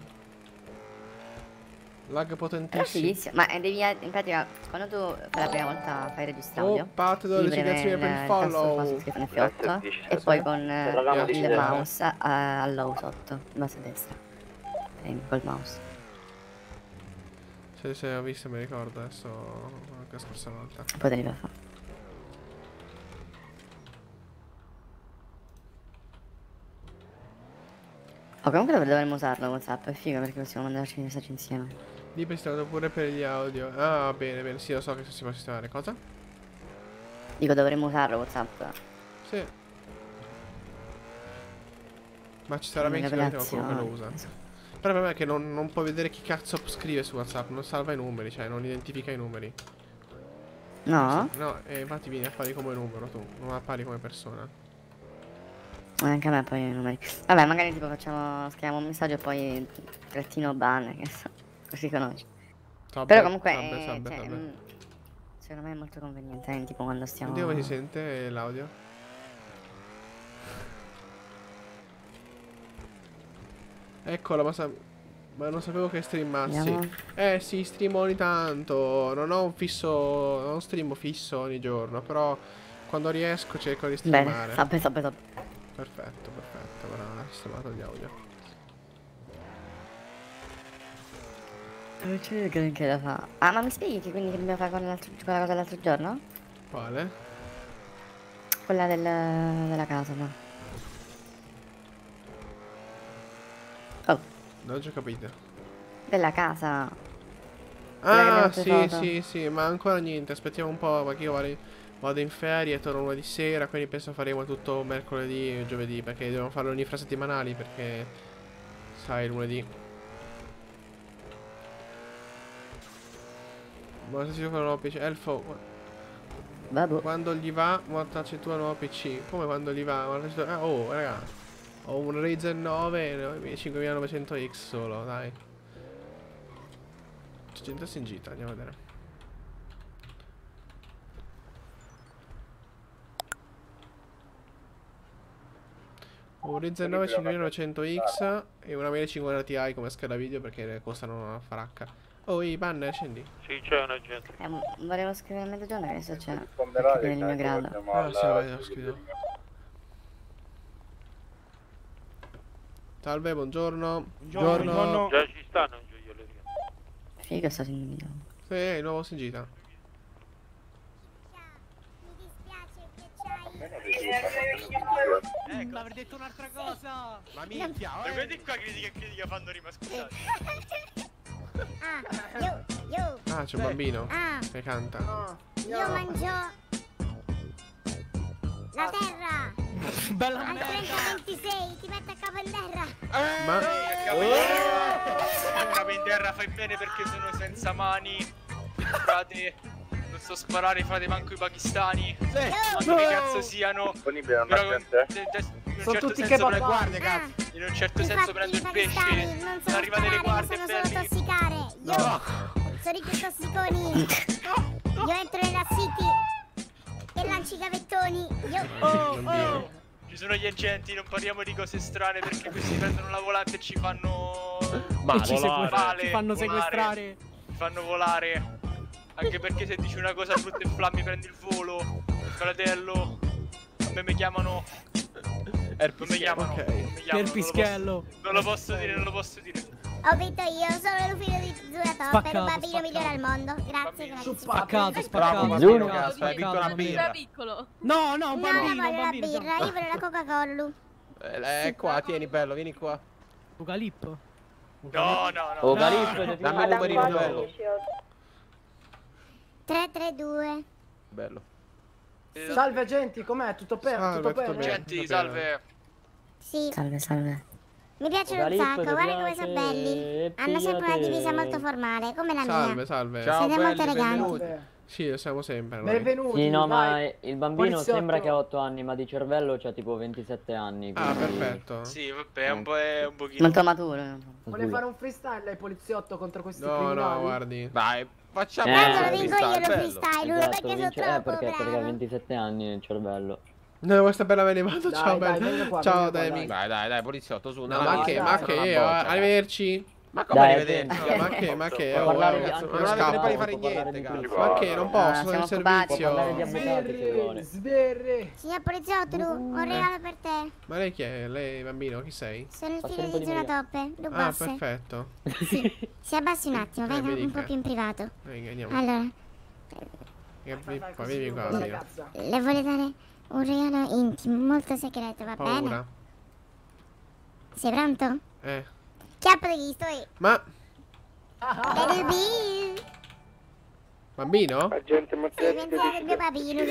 Lag Però è potentissimo. fighissimo, ma eh, devi, in pratica, quando tu per la prima volta fai registrare Oh, audio, Pat, do le devi premere segnalazioni per il il tasto follow. qua scritto in F otto e poi con eh, Eravamo il di- mouse eh, all'low sotto, in basso a destra. Premi col mouse. Se, se ho visto mi ricordo adesso anche la scorsa volta. Poi te li fa fare. Oh, comunque dov- dovremmo usarlo WhatsApp, è figo perché possiamo mandarci i messaggi insieme. Lì prestato pure per gli audio. Ah, bene, bene, sì, lo so che si può sistemare. Cosa? Dico, dovremmo usarlo WhatsApp. Sì. Ma ci sarà Come ben sicuramente qualcuno che lo usa. rivelazione, Però il problema è che non, non può vedere chi cazzo scrive su WhatsApp, non salva i numeri, cioè non identifica i numeri. No? No, e infatti vieni a appari come numero tu, non appari come persona. Anche a me poi i numeri. Vabbè, magari tipo facciamo, scriviamo un messaggio e poi trattino ban, che so, così conosci. Sabbe, Però comunque, sabbe, eh, sabbe, cioè, sabbe. mm, secondo me è molto conveniente, eh, tipo quando stiamo... Vediamo come si sente l'audio. Eccolo, ma, sa- ma non sapevo che streamassi. Vediamo. Eh sì, stream ogni tanto. Non ho un fisso. Non streamo fisso ogni giorno. Però quando riesco cerco di streamare. Bene, sape, sape, sape. Perfetto, perfetto. Ora ho sistemato gli audio. Non c'è granché da fa. Ah, ma mi spieghi che quindi che dobbiamo fare con l'altro- quella cosa dell'altro giorno? Quale? Quella del, della casa, no? Oh, Non ho già capito. della casa. Quella che Ah, abbiamo sì, preso. sì, sì, ma ancora niente. Aspettiamo un po', perché io vado, vado in ferie e torno lunedì sera, quindi penso faremo tutto mercoledì e giovedì, perché dobbiamo farlo ogni infrasettimanali, perché sai, lunedì. Ma se si gioca un nuovo P C, Elfo, Vabbè. quando gli va, montaci tu un nuovo P C. Come quando gli va? Montaci tu- Ah, oh, raga, ho un Ryzen nove cinquemilanovecento X solo, dai. C'è gente in gita, andiamo a vedere. Un Ryzen nove cinquemilanovecento X e una millecinquanta Ti come scheda video perché costano una faracca. Oh, i banner, scendi. Sì, c'è un agente. Eh, m- volevo scrivere a mezzogiorno che adesso c'è. Risponderà Perché viene il mio che grado. Ah, sì, vabbè, ho scritto. Salve, buongiorno. Buongiorno. Già ci stanno in gioielleria. Figa sta signora. Sì, è il nuovo Singita. Ecco, avrei detto un'altra cosa. Ma minchia, eh. e vedi qua critica critica fanno rima, scusate. Ah, io, io, Ah, c'è un bambino Ah. che canta. io mangio la terra. Bella Al merda. trenta ventisei ti metto a capo in terra. Ma... Capo in terra, fai bene perché sono senza mani. Frate, non so sparare, frate, manco i pakistani. Quanto che cazzo siano. Disponibile un Però con- agente? de- de- in un Sono certo tutti senso kebab. prendo- Guarda, cazzo. In un certo senso prendo il pesce. Non Sono sono arrivate le sparare, guardie sono solo belli. tossicare. Io sono i più tossiconi. Io entro nella city e lancio i gavettoni. Io... Oh, oh. Ci sono gli agenti, non parliamo di cose strane perché questi prendono la volante e ci fanno... Ma ci, volare. sequ- ci fanno Volare. sequestrare. Ci fanno volare. Anche perché se dici una cosa brutta e flammi prendi il volo. Fratello. A me mi chiamano... Non mi chiamano. Ok. Non mi chiamano, Per Pischello. Non lo posso dire, non lo posso dire. Ho vinto io, sono il figlio di Zura Top, Spaccato, un bambino spaccato. migliore al mondo. Grazie, grazie. Spaccato, spaccato. Bravo, spaccato, Cazzo, hai spaccato, vinto una bambino. birra. piccolo. No, no, un No, bambino, io un voglio la bambino. birra, io voglio la Coca-Cola. Eh, è qua, tieni bello, vieni qua. Ugalippo. No, no, no. Oh, Galippo, dammi il numerino bello. tre tre due. Bello. Salve agenti, com'è? Tutto bene? Salve, Tutto tutto bene? bene. Agenti, salve. Sì, Salve, salve. mi piacciono un Galippo, sacco, ti guarda come piace? sono belli. Hanno sempre una Pigliate. divisa molto formale, come la Salve, mia. salve. Ciao, Siete molto belli, eleganti. benvenuti. Sì, lo siamo sempre noi. Benvenuti. Sì, no, ma vai. il bambino Poliziotto. sembra che ha otto anni, ma di cervello c'ha tipo ventisette anni. Ah, quindi- perfetto. Sì, vabbè, è un po', è un pochino. Molto maturo. Vuole fare un freestyle ai poliziotto contro questi No, criminali? no, guardi. Dai, facciamo Eh, Tanto lo eh, vinco io lo freestyle, uno Esatto, perché sono vince- eh, troppo perché, perché ha bravo. ventisette anni nel cervello. No, questa bella me ne vado. Dai, Ciao, dai, bella. venga qua, Ciao, venga qua, Demi. Dai, dai, dai, poliziotto, su. No, una ma mano, che, dai, ma dai, che, una eh, boccia, dai. arrivederci. Ma come Dai, arrivederci? Eh, ma che, ma che, Può oh, parlare oh, di- cazzo, non non avete scappo. tempo di fare niente, cazzo. Ma che, non posso, Ah, sono in siamo occupati. Può parlare di servizio. avvocati se vuole. Sverre. Signor poliziotto, un regalo per te. Ma lei chi è? Lei, bambino, chi sei? Sono il Passa figlio un po' di di Zura Maria. Toppe, lo Ah, boss. perfetto. Sì, si abbassi un attimo, Eh, venga, vedi un po' che- più in privato. Venga, andiamo. Allora, Eh, vi- Vai, Poi così vieni con qua, la bambino. ragazza. le voglio dare un regalo intimo, molto segreto, va bene? Paura. Sei pronto? Eh. Chiappo di chi sto io. Ma, Baby, bambino? Agente sì, Mattetti. pensate il mio papino.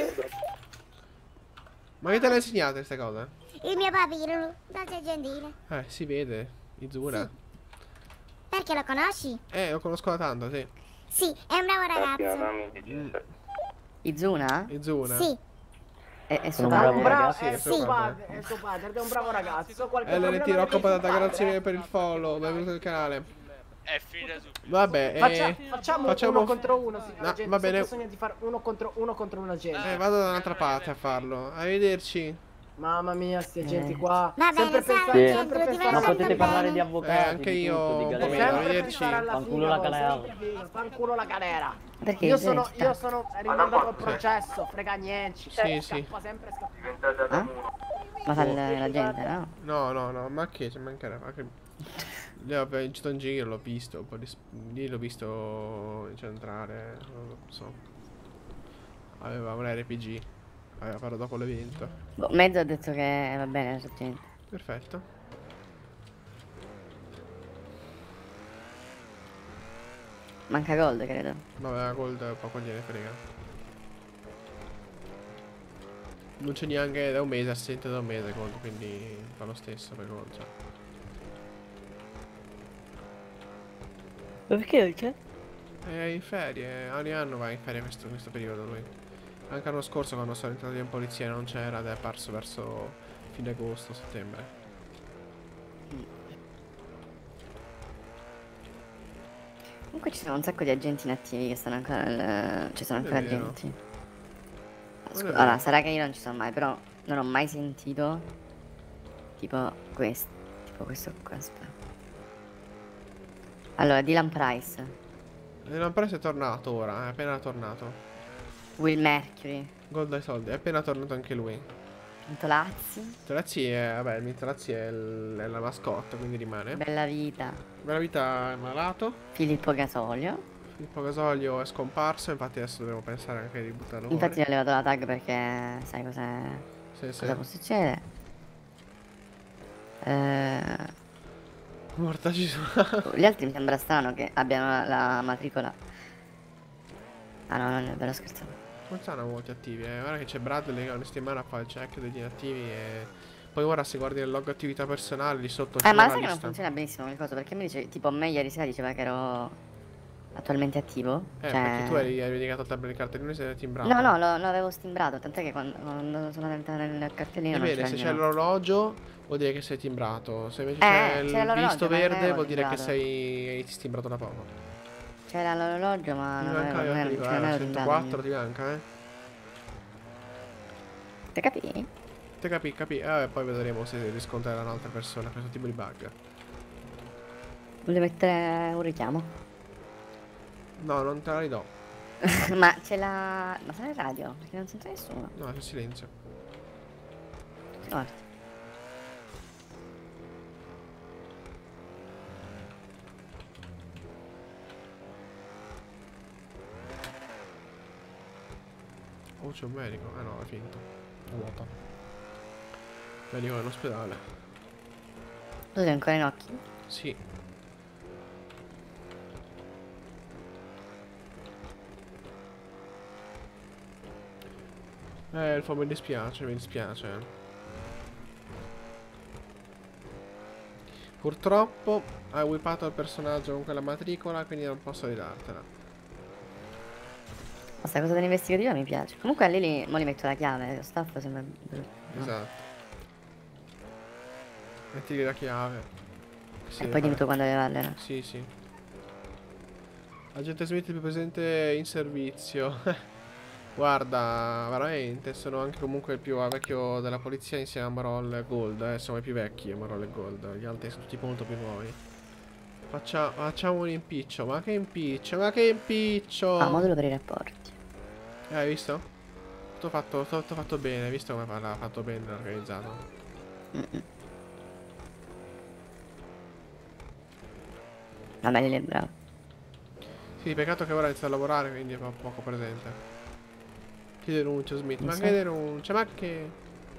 Ma che te le insegnate queste cose? Il mio papino, dolce e gentile. Eh, si vede. Izura. Perché lo conosci? Eh, lo conosco da tanto, sì. Sì, è un bravo ragazzo. Izuna? Izuna. Sì, È, è suo Sono un padre. bravo Bravo, ragazzo. è sì, suo sì. padre, è suo padre, ed è un bravo ragazzo. Qualche L R T problema Rocco con Patata, suo padre? grazie per il follow. Benvenuto nel canale. È finita subito. Vabbè, Faccia- eh, facciamo, facciamo- uno contro uno, signor No, agente. va bene. Bisogna di fare uno contro uno contro un agente. eh, vado da un'altra parte a farlo. Arrivederci. Mamma mia, sti agenti Eh. qua. Va bene, sempre salve, pensare, Sì. sempre ti pensare Ma voglio potete bene. parlare di avvocati, Eh, anche di io tutto, di come galera. vedo, sempre arrivederci. pensare alla Fanculo figa, la oh, galera. sempre figa, fanculo la galera. Perché Io gente? sono, io sono rimandato al processo, frega niente. Sì, Scappa sì. sempre, scappa. Diventate ad Ah? uno. Ma fa l- la gente, no? No, no, no, ma che ci mancherebbe. Che... Lì ho visto in giro, l'ho visto. Un po' di... sp- Lì l'ho visto incentrare. Non lo so. Aveva un R P G. Aveva fatto dopo l'evento. Boh, mezzo ha detto che va bene, la gente. Perfetto. Manca gold, credo. Vabbè, gold poco gliene frega. Non c'è neanche da un mese, assente da un mese gold, quindi fa lo stesso per gold. Cioè. Ma perché non c'è? È in ferie, ogni anno va in ferie questo, questo periodo lui. Anche l'anno scorso quando sono entrato in polizia non c'era ed è apparso verso fine agosto, settembre. Comunque ci sono un sacco di agenti inattivi che stanno ancora nel... Ci sono Non è ancora vero. agenti. Non è Scu- vero. allora, sarà che io non ci sono mai, però non ho mai sentito tipo questo. Tipo questo qua, aspetta. Allora, Dylan Price, Dylan Price è tornato ora, è appena tornato. Will Mercury, Gold ai soldi, è appena tornato anche lui. Tolazzi, Tolazzi è, vabbè, il Tolazzi è, il- è la mascotte, quindi rimane. Bella Vita, Bella Vita è malato. Filippo Gasolio. Filippo Gasolio è scomparso, infatti adesso dobbiamo pensare anche di buttarlo fuori. Infatti ho levato la tag perché sai cos'è. Sì, sì. Cosa può succedere? Eh, Morta ci sono. Gli altri mi sembra strano che abbiano la, la matricola. Ah no, non è vero, scherzavo. Non sono molti attivi, eh. Guarda che c'è Bradley che ogni settimana fa il check degli inattivi e Poi ora se guardi nel log attività personali lì sotto Eh, c'è ma una sai che non lista. funziona benissimo quel cosa? Perché mi dice, tipo, a me ieri sera diceva che ero attualmente attivo. Eh, cioè... perché tu eri, eri dedicato al tabella di cartellino e sei timbrato. No, no, lo, lo avevo stimbrato, tant'è che quando, quando sono entrata nel cartellino non Ebbene, c'era se c'è niente. l'orologio vuol dire che sei timbrato. Se invece Eh, c'è c'era il l'orologio, visto ma non verde avevo vuol dire che timbrato. sei hai timbrato da poco. C'era l'orologio, ma Ti non manca, avevo, non io ero, ti dico, cioè, non eh, ero timbrato. centoquattro ti manca, eh. Te capi? Te capi, capi. Eh, poi vedremo se riscontrerà un'altra persona questo tipo di bug. Volevo mettere un richiamo. No, non te la ridò. Ma c'è la... ma sarà il radio? Perché non sento nessuno. No, c'è silenzio. Tutti morti. Oh, c'è un medico. Eh no, è finto. È vuota. Medico è in ospedale. Tu sei ancora in occhi? Sì. Eh, il mi dispiace, mi dispiace. Purtroppo hai whippato il personaggio con quella matricola, quindi non posso ridartela. Ma sta cosa dell'investigativa mi piace. Comunque a Lily mo gli metto la chiave, lo staff sembra brutto. No. Esatto. Mettili la chiave. Sì, E poi dimmi tu quando levarle. Sì, sì. Agente Smith è più presente in servizio. Guarda, veramente, sono anche comunque il più vecchio della polizia insieme a Marol Gold, eh, siamo i più vecchi, Marol e Gold, gli altri sono tutti molto più nuovi. Faccia, facciamo un impiccio, ma che impiccio, ma che impiccio! Ah, modulo per i rapporti. Eh, hai visto? Tutto fatto, tutto fatto bene, hai visto come l'ha fatto bene, l'ha organizzato? Mm -mm. Vabbè, Lily è bravo. Sì, peccato che ora inizia a lavorare, quindi è po poco presente. Chi denuncia Smith? Ma Sì. che denuncia? Ma che...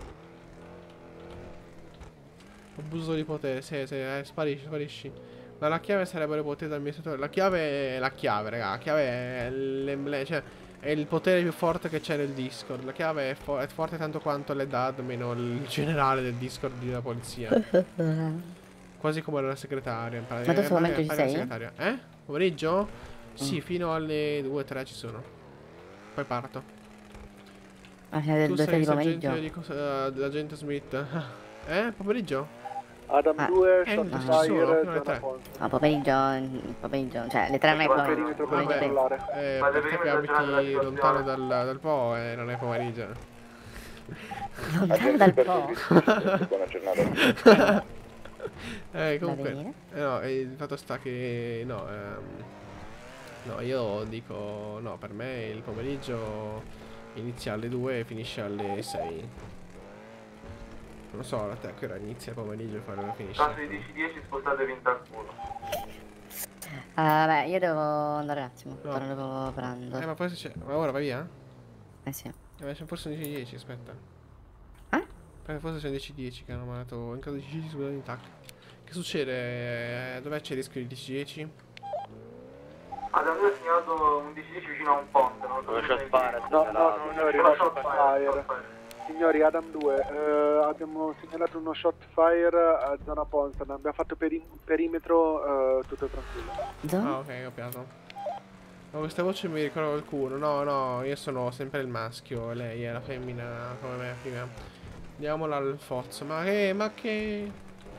Abuso di potere, sì, sì, eh, sparisci, sparisci. Ma la chiave sarebbe il potere dell'amministratore. La chiave è la chiave, raga. La chiave è l'emblema, cioè è il potere più forte che c'è nel Discord. La chiave è, fo è forte tanto quanto l'E D A D meno il generale del Discord della polizia. Quasi come la segretaria. Ma tu sto momento ci sei? Segretaria. Eh? Pomeriggio? Sì, mm. fino alle due tre ci sono. Poi parto. Ah, fino alle due tre di pomeriggio? Di uh, dell'agente Smith. Eh? Pomeriggio? Adam ah. due, eh, shot no, fire, sono, zona no, pomeriggio, pomeriggio, cioè le tre non è pomeriggio. pomeriggio. Eh, perché che abiti lontano dal, dal Po e eh, non è pomeriggio. Lontano dal Po? Buona giornata. Eh, comunque, eh, no, il fatto sta che, no, ehm, no, io dico, no, per me il pomeriggio inizia alle due e finisce alle sei. Non so, la te che ora inizia il pomeriggio e poi ora finisce. Caso di dieci dieci spostatevi in talcuno. Ah, vabbè, io devo andare un attimo, No. torno dopo pranzo. Eh, ma poi se c'è, ma ora vai via? Eh sì. Eh, c'è forse un dieci dieci, aspetta. Eh? Perché forse c'è un dieci dieci che hanno mandato in caso di dieci dieci scusate in tac. Che succede? Eh, Dov'è c'è il rischio di dieci dieci? Adam due ha segnalato un dieci dieci vicino a un ponte, non so Lo se shot ne- fire, no, no, signori, Uno no, shot shot fire, fire. shot fire. Signori, Adam due, eh, abbiamo segnalato uno shot fire a zona Ponson, abbiamo fatto peri perimetro, eh, tutto tranquillo. Zona? Ah, ok, ho capito. Ma questa voce mi ricorda qualcuno. No, no, io sono sempre il maschio, lei è la femmina come me prima. Andiamola al Fozzo. Ma che, ma che...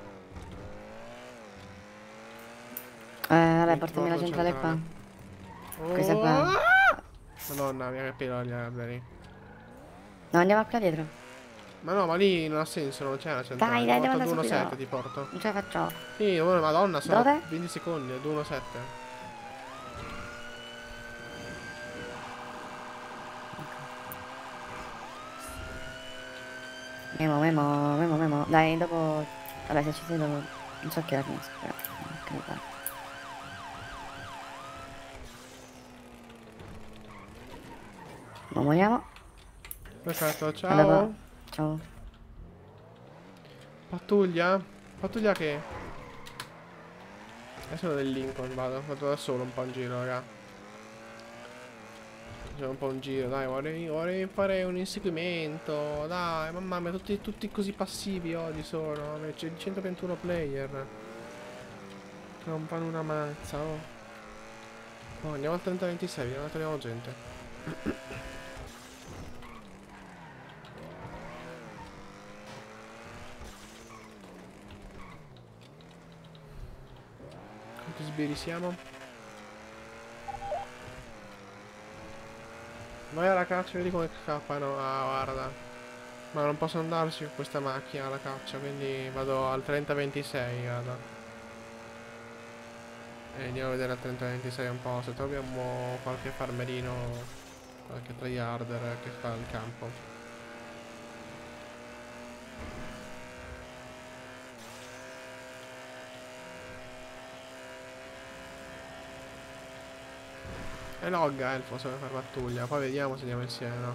Eh, vabbè, Mi portami la ricordo centrale qua. centrale. Questa qua. Madonna, mi ha capito gli alberi. No, andiamo qua dietro. Ma no, ma lì non ha senso, non c'è una centrale. Dai, dai, devo Ti porto andare due uno sette, subito. ti porto. Non ce la faccio. Sì, oh, madonna, sono Dove? venti secondi, due uno sette. Memo, memo, memo, memo. Dai, dopo... Vabbè, se ci sei dopo... Non so che la finisco, però... Che mi pare. Ma moriamo. Perfetto, ciao. A dopo. Ciao. Pattuglia? Pattuglia che? Adesso sono del Lincoln, vado. Vado da solo un po' in giro, raga. facciamo un po' un giro, dai, vorrei, vorrei fare un inseguimento, dai, mamma mia, tutti, tutti così passivi oggi sono, c'è centoventuno player. Non fanno una mazza, oh. Oh, andiamo al trenta ventisei, vediamo se troviamo gente. Quanti sbirri siamo? Vai alla caccia, vedi come scappano. Ah, guarda. Ma non posso andarci con questa macchina alla caccia, quindi vado al trenta ventisei, guarda. E andiamo a vedere al trenta ventisei un po', se troviamo qualche farmerino, qualche tryharder che fa il campo. E logga elfo se vuoi fare pattuglia, poi vediamo se andiamo insieme, no?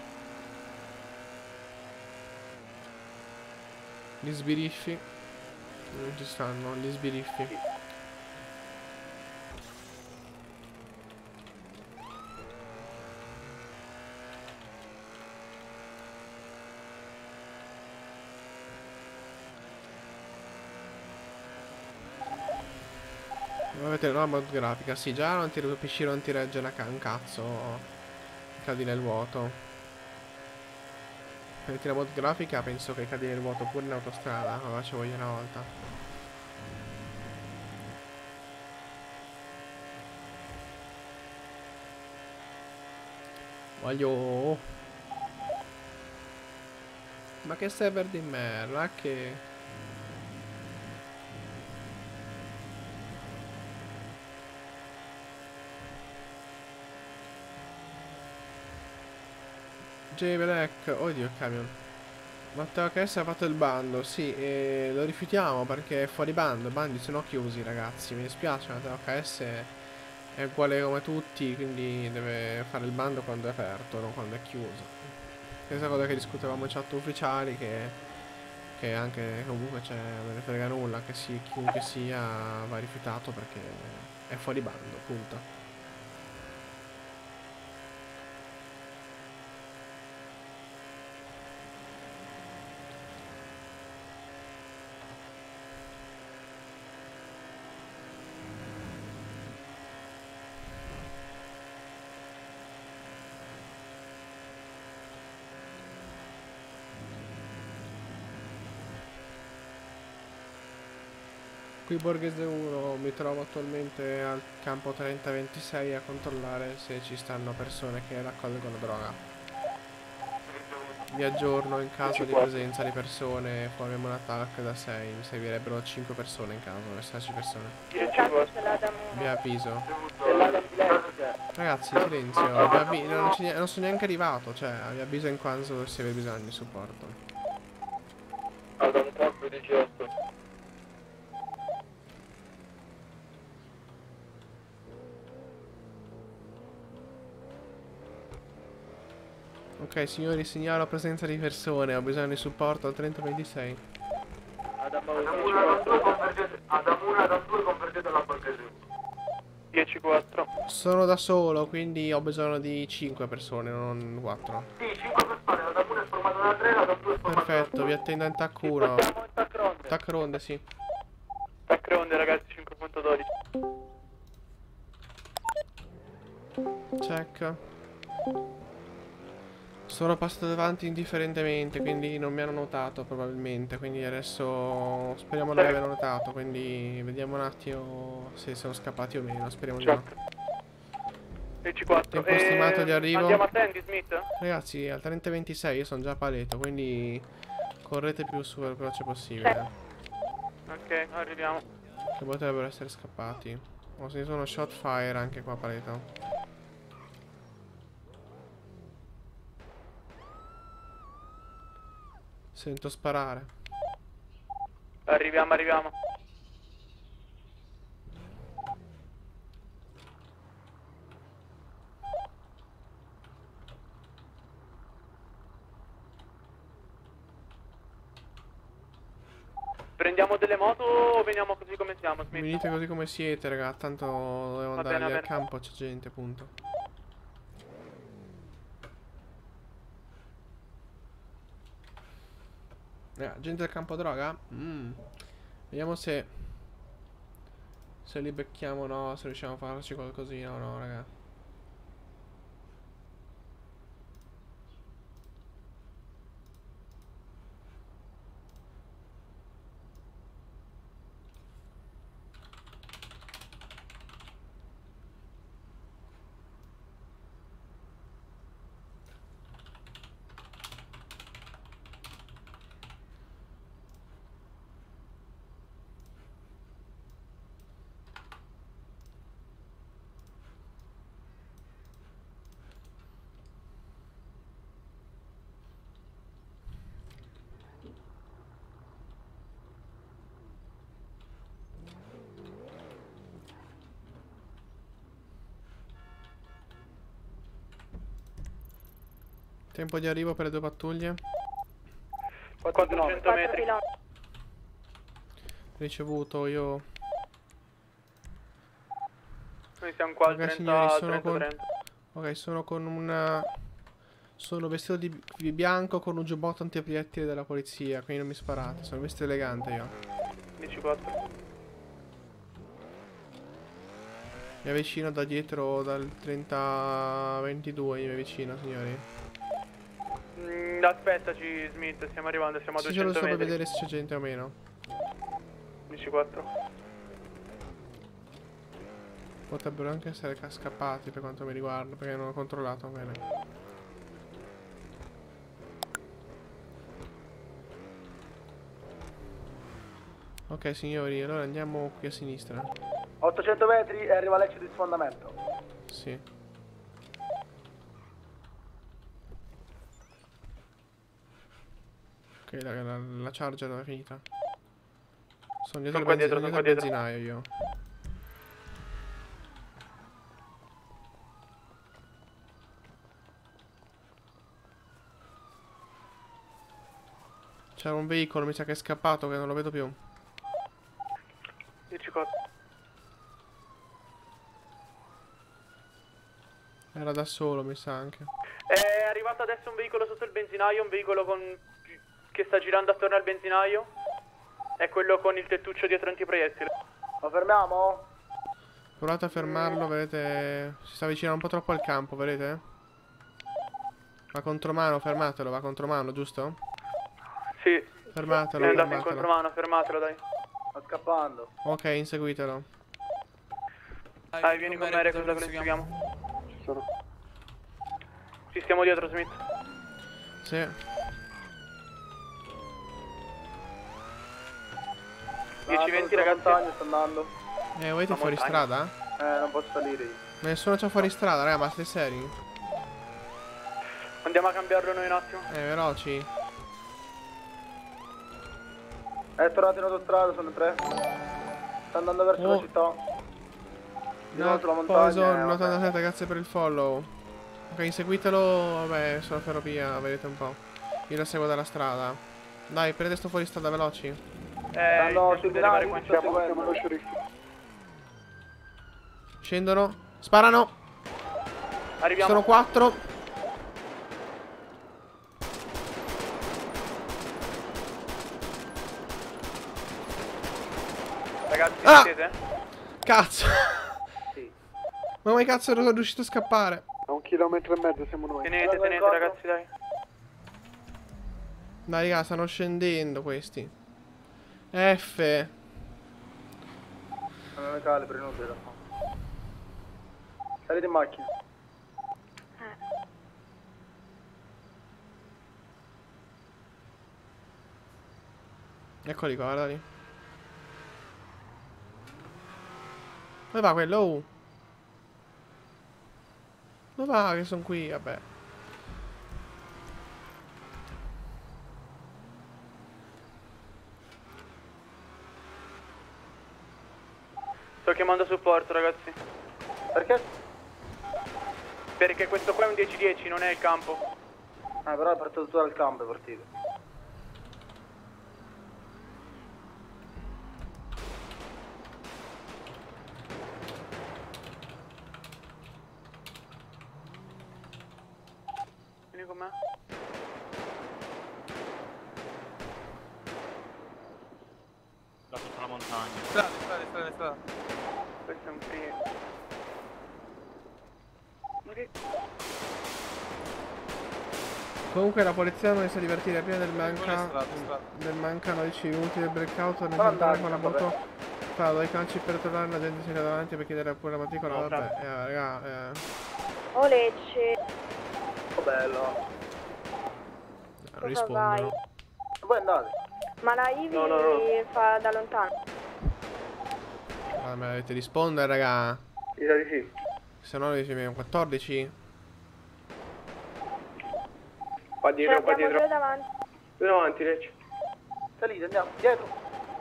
Gli sbiriffi non ci stanno, gli sbiriffi. Avete la mod grafica, sì, già non ti P C non ti regge la ca un cazzo, cadi nel vuoto. Per la mod grafica penso che cadi nel vuoto pure in autostrada, ma ci voglio una volta. Voglio. Ma che server di merda, che. J-Black, oddio il camion. Matteo H S ha fatto il bando, sì, e lo rifiutiamo perché è fuori bando, i bandi sono chiusi ragazzi, mi dispiace, Matteo H S è uguale come tutti, quindi deve fare il bando quando è aperto, non quando è chiuso. Stessa cosa che discutevamo in chat ufficiali, che, che anche comunque c'è, non ne frega nulla, che sì, chiunque sia va rifiutato perché è fuori bando, punto. Qui Borghese uno, mi trovo attualmente al campo trenta ventisei a controllare se ci stanno persone che raccolgono droga. Vi aggiorno in caso di presenza di persone, formiamo un attack da sei, mi servirebbero cinque persone in caso, esserci persone. Vi avviso. Ragazzi, silenzio, vi avvi non, non sono neanche arrivato, cioè vi avviso in caso se avete bisogno di supporto. Adam quattro diciotto. Ok signori, segnalo presenza di persone, ho bisogno di supporto al trenta ventisei. Adam uno, Adam due convergete alla Borghese. dieci quattro. Sono da solo, quindi ho bisogno di cinque persone, non quattro. Sì, cinque persone, Adam uno è formato da tre, Adam due è formato da perfetto, vi attendo in tac uno. Tac ronde, sì. Tac ronde ragazzi, cinque punto dodici. Check. Sono passato davanti indifferentemente, quindi non mi hanno notato probabilmente, quindi adesso speriamo di non averlo notato, quindi vediamo un attimo se sono scappati o meno, speriamo di no. dieci quattro. Tempo stimato di arrivo. Andiamo a Sandy Smith? Ragazzi, al trenta ventisei io sono già a paleto, quindi correte più su il veloce possibile. Ok, arriviamo. Che potrebbero essere scappati. Ho sentito uno shot fire anche qua a paleto. Sento sparare. Arriviamo, arriviamo. Prendiamo delle moto o veniamo così come siamo, Smith? Venite così come siete, raga, tanto devo andare lì al campo, c'è gente, appunto. Eh, agente del campo droga? Mm. Vediamo se... Se li becchiamo o no, se riusciamo a farci qualcosina o no, raga. Tempo di arrivo per le due pattuglie. quattrocento metri. Ricevuto io. Noi siamo qua al Ok, trenta, signori, sono trenta, con... trenta. Ok, sono con una... Sono vestito di, di bianco con un giubbotto antiproiettili della polizia, quindi non mi sparate, sono vestito elegante io. dieci quattro. Mi avvicino da dietro dal trenta ventidue, mi avvicino, signori. Mm, aspettaci Smith, stiamo arrivando, siamo a Sì, ce lo duecento so per metri. vedere se c'è gente o meno. dieci quattro. Potrebbero anche essere ca- scappati per quanto mi riguarda, perché non ho controllato bene. Ok signori, allora andiamo qui a sinistra. ottocento metri e arriva l'exit di sfondamento. Sì. Ok, la, la, la charger è finita. Sono dietro, Sono qua il, benzi- dietro, dietro sono il qua dietro. benzinaio io. C'era un veicolo, mi sa che è scappato, che non lo vedo più. dieci quattro. Era da solo, mi sa anche. È arrivato adesso un veicolo sotto il benzinaio, un veicolo con... che sta girando attorno al benzinaio. È quello con il tettuccio dietro antiproiettile. Lo fermiamo? Provate a fermarlo, vedete. Si sta avvicinando un po' troppo al campo, vedete? Va contromano, fermatelo, va contromano, giusto? Sì. Fermatelo, È andato in fermatelo. contromano, fermatelo dai. Sta scappando. Ok, inseguitelo. Dai, vieni con me, recluta, che lo inseguiamo. Ci sono. Ci stiamo dietro, Smith. Sì. dieci venti ragazzi. Sto andando. Eh, volete La fuori montagna. strada? Eh, non posso salire io. Ma nessuno c'ha fuori strada, raga, ma siete seri? Andiamo a cambiarlo noi un attimo. Eh, veloci. È tornato in autostrada, sono tre. Sta andando verso Oh. la città. Di nuovo No, sulla montagna. Poison, eh, novantasette, grazie per il follow. Ok, inseguitelo, vabbè, sulla ferrovia, vedete un po'. Io lo seguo dalla strada. Dai, prendete sto fuori strada, veloci. Eh, Stanno sui binari, qua. siamo, siamo lo sceriffo. Scendono, sparano. Arriviamo. Sono quattro. Ragazzi, Ah! siete? Cazzo. Sì. Ma come cazzo ero riuscito a scappare? A un chilometro e mezzo siamo noi. Tenete, tenete ragazzi, dai. Dai, raga, stanno scendendo questi. F. Non è calibro, inutile. Salite in macchina. Eccoli qua, guardali. Dove va quello? Oh. Dove va che sono qui? Vabbè. Sto chiamando supporto, ragazzi. Perché? Perché questo qua è un dieci dieci, non è il campo. Ah, però è partito tutto dal campo, è partito. Vieni con me. anche. Strada, strada, strada, strada. Questo è un primo. Ok. Comunque la polizia non si è divertire prima del manca. strada, strada. Del mancano dieci minuti del breakout. Non Sono entrare andato, con la vabbè. moto. Fa due calci per tornare, la gente si è davanti per chiedere pure la matricola. No, Vabbè, eh, raga, eh. O Lecce. Oh bello. Non rispondono. Voi andate? Ma la Ivy No, no, no. fa da lontano. Ah, ma dovete rispondere, raga. Mi sa di sì. Se no noi siamo quattordici. Qua dietro, Ce qua l'abbiamo dietro. due davanti. Due davanti, Lecce. Salite, andiamo. Dietro.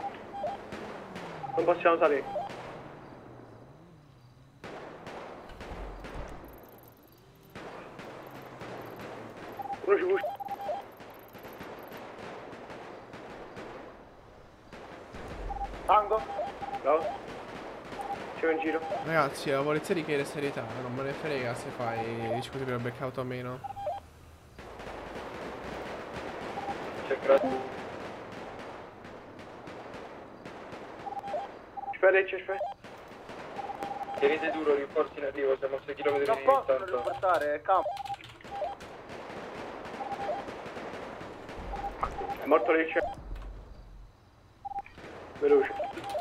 Non possiamo salire. Uno ci pusha. Tango. Bravo. C'è in giro. Ragazzi, la polizia richiede serietà. Non me ne frega se fai discuti per il blackout o meno. C'è grazie. Aspetta, Lecce, aspetta. Tenete duro, rinforzi in arrivo, siamo a sei chilometri di distanza. Non possono rinforzare, è campo. È morto Lecce. Veloce.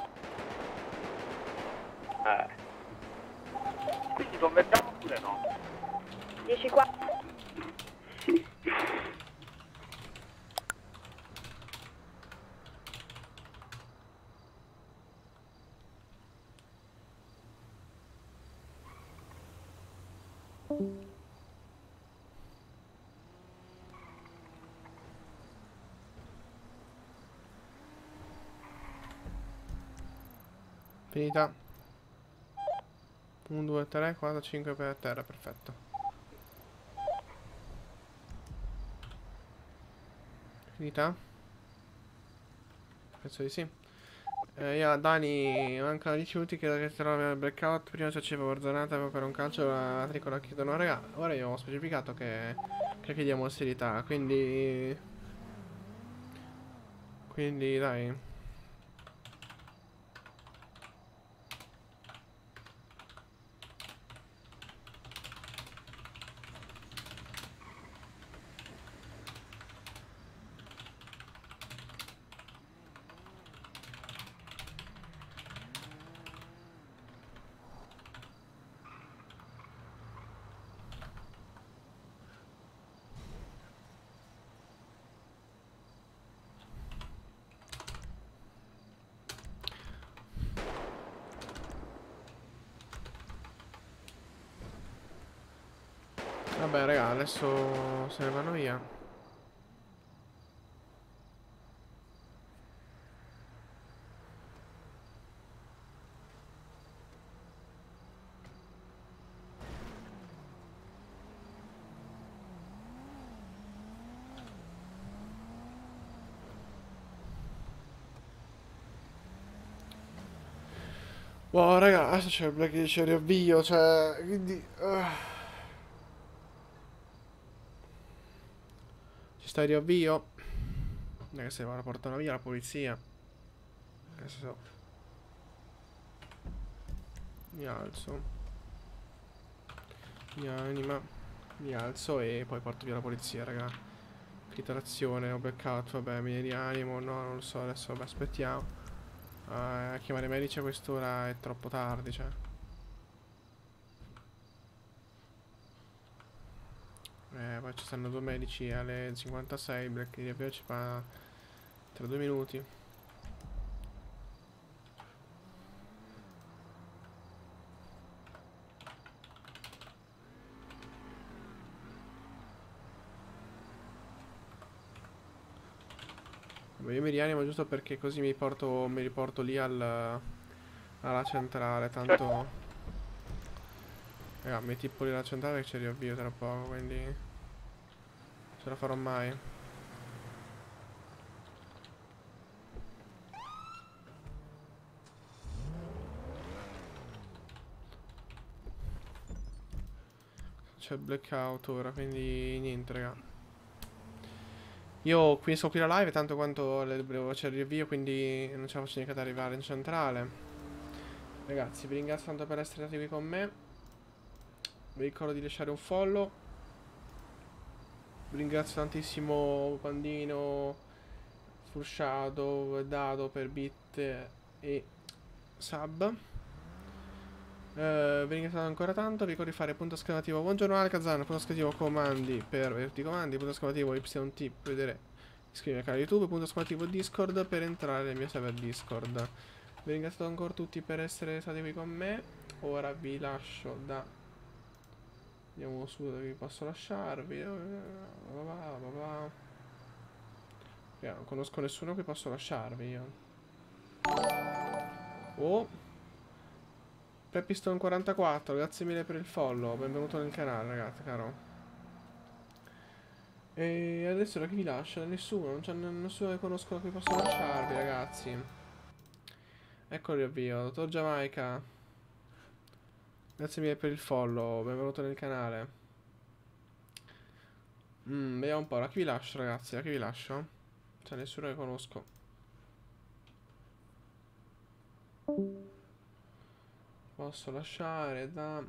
Eh. Quindi convertiamo oppure no? dieci qua. Finita. uno, due, tre, quattro, cinque per terra, perfetto. Finita? Penso di sì. Eh, io, Dani, mancano dieci minuti, credo che trovi il breakout. Prima ci faceva barzonata per un calcio, la tricola chiedono, raga. Ora io ho specificato che, che chiediamo serietà, quindi... Quindi, dai. Vabbè raga, adesso se ne vanno via. Wow raga, adesso c'è il black che c'è il riavvio, cioè, quindi... Uh. Ci sta il riavvio. Non è che se la portano via la polizia. Adesso... Mi alzo. Mi anima. Mi alzo e poi porto via la polizia, raga. Filtrazione, ho beccato, vabbè, mi rianimo, no, non lo so, adesso vabbè, aspettiamo. Uh, chiamare i medici a quest'ora è troppo tardi, cioè. Eh, poi ci stanno due medici alle cinquantasei, Black di riavvio ci fa tra due minuti. Vabbè, io mi rianimo giusto perché così mi porto, mi riporto lì al, alla centrale, tanto... Raga, mi tipo lì alla centrale che ci riavvio tra poco, quindi... Ce la farò mai. C'è il blackout ora, quindi niente raga. Io qui sto qui la live, tanto quanto le devo facere il riavvio, quindi non ce la faccio neanche ad arrivare in centrale. Ragazzi, vi ringrazio tanto per essere stati qui con me. Vi ricordo di lasciare un follow. Vi ringrazio tantissimo Pandino, Sfusciato, Dato per bit e sub. Uh, vi ringrazio ancora tanto. Vi ricordo di fare punto esclamativo buongiorno Alcazan, punto esclamativo comandi per vedere i comandi, punto esclamativo Y T per vedere iscrivermi al canale YouTube, punto esclamativo Discord per entrare nel mio server Discord. Vi ringrazio ancora tutti per essere stati qui con me. Ora vi lascio da... Andiamo su dove vi posso lasciarvi. Yeah, non conosco nessuno che posso lasciarvi io. Oh, Peppiston quarantaquattro, grazie mille per il follow, benvenuto nel canale ragazzi, caro. E adesso da chi vi lascia? Nessuno, non c'è nessuno che conosco da cui posso lasciarvi ragazzi. Ecco il riavvio, dottor Giamaica, grazie mille per il follow, benvenuto nel canale. Mm, vediamo un po', da chi vi lascio ragazzi, da chi vi lascio? C'è nessuno che conosco. Posso lasciare da...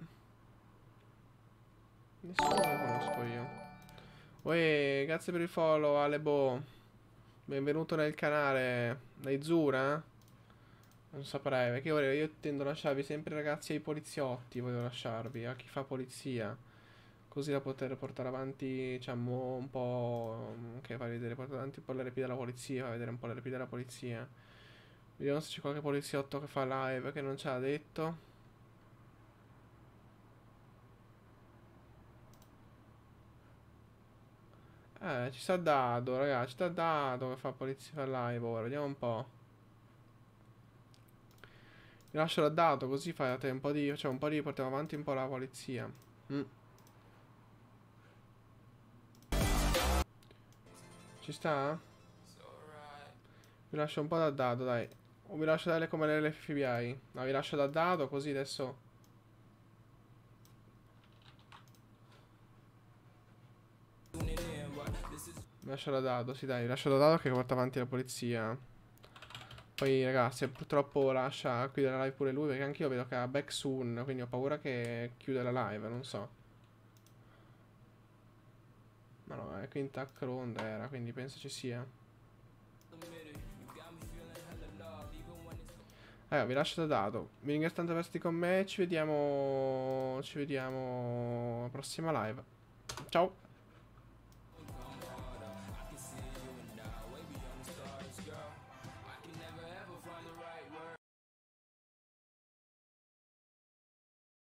Nessuno che conosco io. Uè, grazie per il follow Alebo. Benvenuto nel canale. Dai Zura? Non saprei, perché ora io tendo a lasciarvi sempre ragazzi ai poliziotti. Voglio lasciarvi, a chi fa polizia. Così da poter portare avanti, diciamo, un po'... Che fa vedere, portare avanti un po' le repi della polizia. Fa vedere un po' le repi della polizia. Vediamo se c'è qualche poliziotto che fa live che non ce l'ha detto. Eh, ci sta Dado, ragazzi, ci sta Dado che fa polizia per live ora, vediamo un po'. Vi lascio da Dado, così fate un po' di, cioè un po' di, portiamo avanti un po' la polizia. Mm. Ci sta? Vi lascio un po' da Dado, dai. O vi lascio dare come l'F B I. No, vi lascio da Dado, così adesso... Mi lascio da Dado, sì dai, lascio da Dado che porta avanti la polizia. Poi ragazzi, purtroppo lascia chiudere la live pure lui, perché anche io vedo che ha back soon, quindi ho paura che chiude la live, non so. Ma no, è quinta ronda era, quindi penso ci sia. Allora, vi lascio da Dado. Vi ringrazio tanto per essere con me, ci vediamo... Ci vediamo alla prossima live. Ciao!